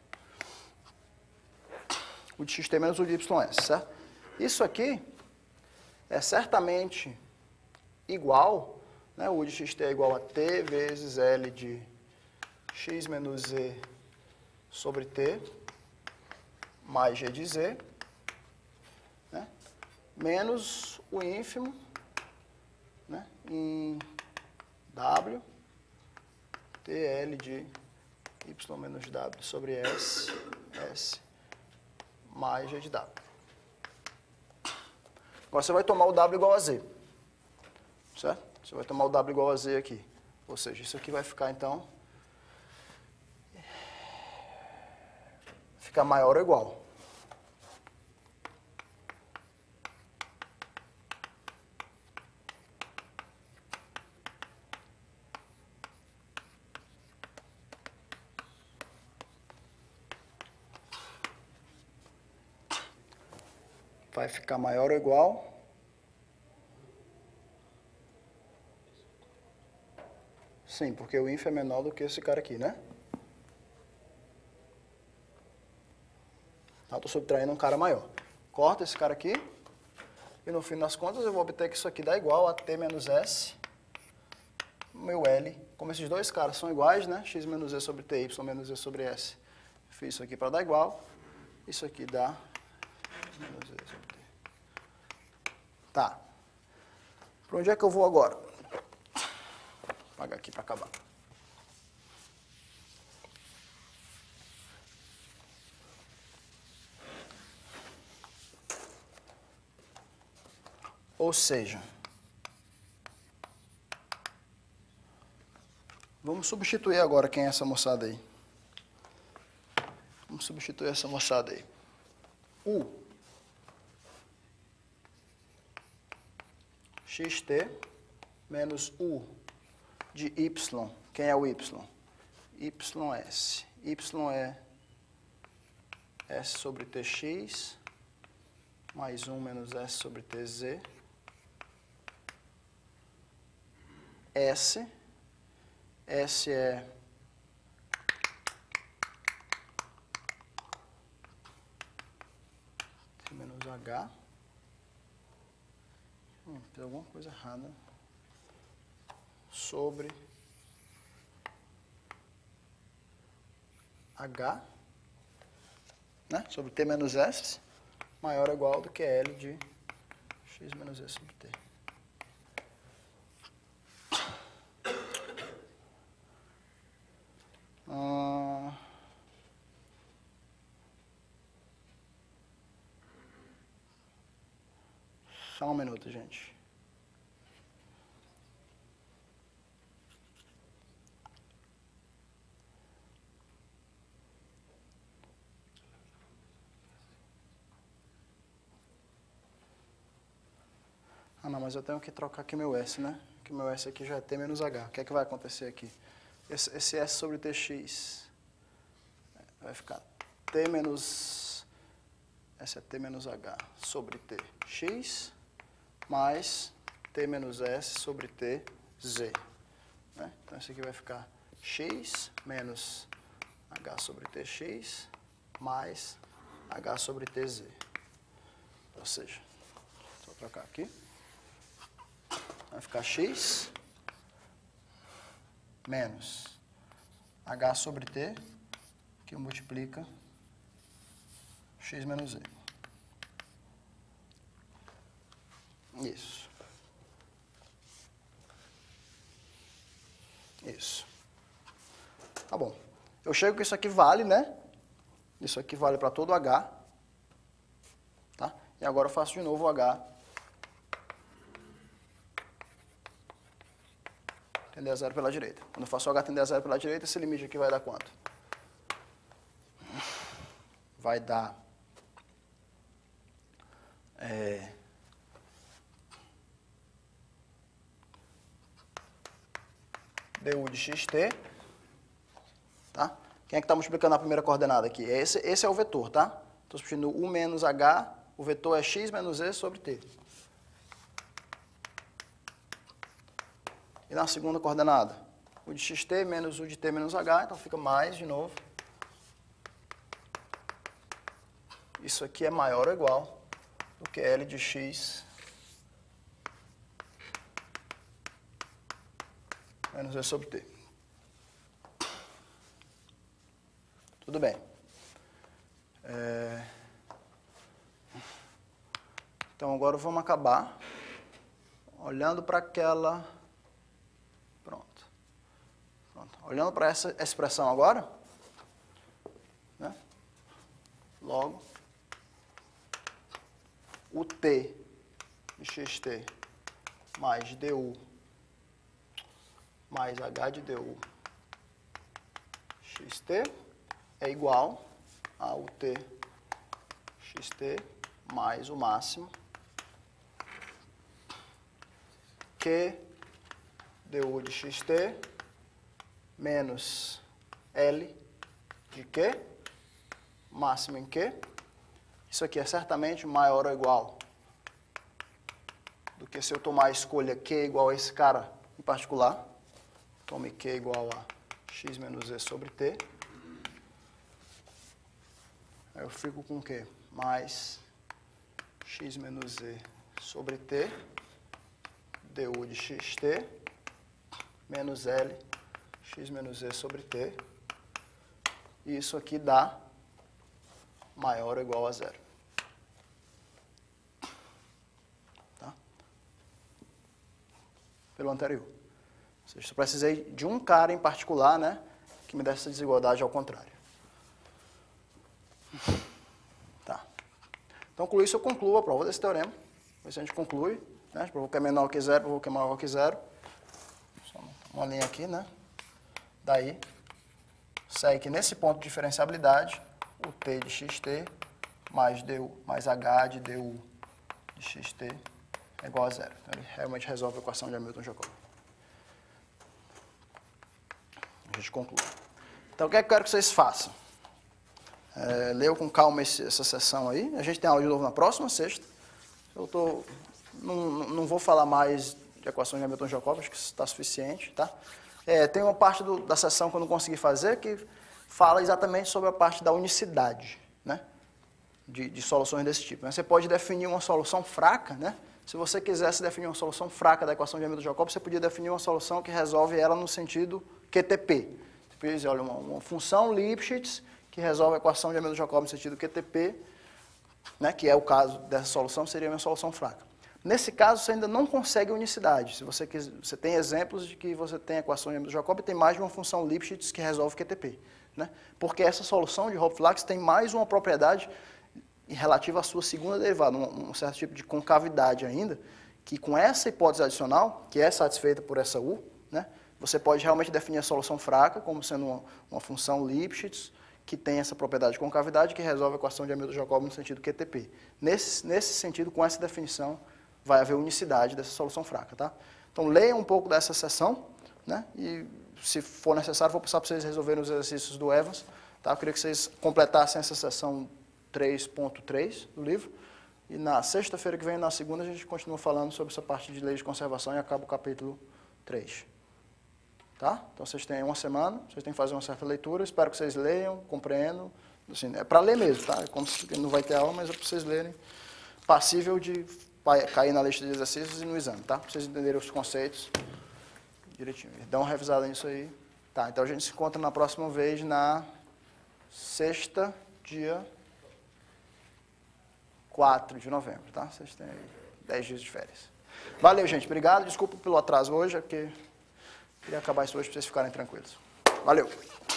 U de xt menos U de ys, certo? Isso aqui é certamente igual, né? U de xt é igual a t vezes L de x menos z sobre t, mais g de z, né? Menos o ínfimo, né? Em w, tl de y menos w sobre s, mais g de w. Agora você vai tomar o w igual a z, certo? Você vai tomar o w igual a z aqui. Ou seja, isso aqui vai ficar, então, ficar maior ou igual. Vai ficar maior ou igual. Sim, porque o ínfimo é menor do que esse cara aqui, né? Estou subtraindo um cara maior. Corta esse cara aqui. E no fim das contas eu vou obter que isso aqui dá igual a t menos s, meu L. Como esses dois caras são iguais, né? X menos z sobre t, y menos z sobre s. Fiz isso aqui para dar igual. Isso aqui dá menos z sobre t. Tá. Para onde é que eu vou agora? Vou apagar aqui para acabar. Ou seja, vamos substituir agora quem é essa moçada aí. Vamos substituir essa moçada aí. U xt menos U de y. Quem é o y? Ys. Y é s sobre tx mais 1 menos s sobre tz. S é T menos H. Tem alguma coisa errada. Sobre H, né? Sobre T menos S, maior ou igual do que L de x menos E sobre T. Só um minuto, gente. Ah, não, mas eu tenho que trocar aqui meu S, né? Que meu S aqui já é T menos H. O que é que vai acontecer aqui? Esse S sobre TX vai ficar T menos... S é T menos H sobre TX mais T menos S sobre TZ. Né? Então, isso aqui vai ficar X menos H sobre TX mais H sobre TZ. Ou seja, só trocar aqui. Vai ficar X menos H sobre T, que multiplica X menos E. Isso. Isso. Tá bom. Eu chego que isso aqui vale, né? Isso aqui vale para todo H. Tá? E agora eu faço de novo o H. Tender a zero pela direita. Quando eu faço o H tender a zero pela direita, esse limite aqui vai dar quanto? Vai dar... du de xt, tá? Quem é que está multiplicando a primeira coordenada aqui? Esse é o vetor, tá? Estou substituindo U menos H, o vetor é x menos E sobre T. E na segunda coordenada, U de xt menos U de t menos h, então fica mais de novo. Isso aqui é maior ou igual do que L de x menos E sobre t. Tudo bem. Então, agora vamos acabar olhando para aquela... Pronto. Olhando para essa expressão agora, né? Logo, o t de xt mais du mais h de du xt é igual ao t xt mais o máximo Q du de xt menos L de Q, máximo em Q. Isso aqui é certamente maior ou igual do que se eu tomar a escolha Q igual a esse cara em particular. Tome Q igual a x menos E sobre T. Aí eu fico com o quê? Mais x menos E sobre T, du de xt, menos L, x menos E sobre T. E isso aqui dá maior ou igual a zero. Tá? Pelo anterior. Ou seja, eu precisei de um cara em particular, né, que me desse essa desigualdade ao contrário. Tá. Então, com isso eu concluo a prova desse teorema. Ver se a gente conclui. Né? A gente provou que é menor que zero, provou que é maior que zero. Só uma linha aqui, né? Daí, segue que nesse ponto de diferenciabilidade, o t de xt mais du mais h de du de xt é igual a zero. Então, ele realmente resolve a equação de Hamilton-Jacobi. A gente conclui. Então, o que é que eu quero que vocês façam? Leiam com calma essa sessão aí. A gente tem aula de novo na próxima sexta. Eu não vou falar mais de equações de Hamilton-Jacobi, acho que isso está suficiente. Tá? Tem uma parte da sessão que eu não consegui fazer que fala exatamente sobre a parte da unicidade, né? de soluções desse tipo. Né? Você pode definir uma solução fraca, né? Se você quisesse definir uma solução fraca da equação de Hamilton-Jacobi, você podia definir uma solução que resolve ela no sentido QTP. Você podia dizer, olha, uma função Lipschitz que resolve a equação de Hamilton-Jacobi no sentido QTP, né, que é o caso dessa solução, seria uma solução fraca. Nesse caso, você ainda não consegue unicidade. Se você tem exemplos de que você tem a equação de Hamilton-Jacobi e tem mais de uma função Lipschitz que resolve QTP. Né? Porque essa solução de Hopf-Flachs tem mais uma propriedade relativa à sua segunda derivada, um certo tipo de concavidade ainda, que com essa hipótese adicional, que é satisfeita por essa U, né, você pode realmente definir a solução fraca como sendo uma função Lipschitz, que tem essa propriedade de concavidade, que resolve a equação de Hamilton-Jacobi no sentido QTP. Nesse sentido, com essa definição, vai haver unicidade dessa solução fraca. Tá? Então, leiam um pouco dessa seção, né, e, se for necessário, vou passar para vocês resolverem os exercícios do Evans. Tá? Eu queria que vocês completassem essa seção 3.3 do livro. E na sexta-feira que vem, na segunda, a gente continua falando sobre essa parte de leis de conservação e acaba o capítulo 3. Tá? Então, vocês têm uma semana, vocês têm que fazer uma certa leitura. Espero que vocês leiam, compreendam. Assim, é para ler mesmo, tá? É como se não vai ter aula, mas é para vocês lerem. Passível de cair na lista de exercícios e no exame, tá? Para vocês entenderem os conceitos direitinho. Dá uma revisada nisso aí. Tá, então a gente se encontra na próxima vez, na sexta, dia 4 de novembro, tá? Vocês têm aí 10 dias de férias. Valeu, gente. Obrigado. Desculpa pelo atraso hoje, é porque queria acabar isso hoje para vocês ficarem tranquilos. Valeu.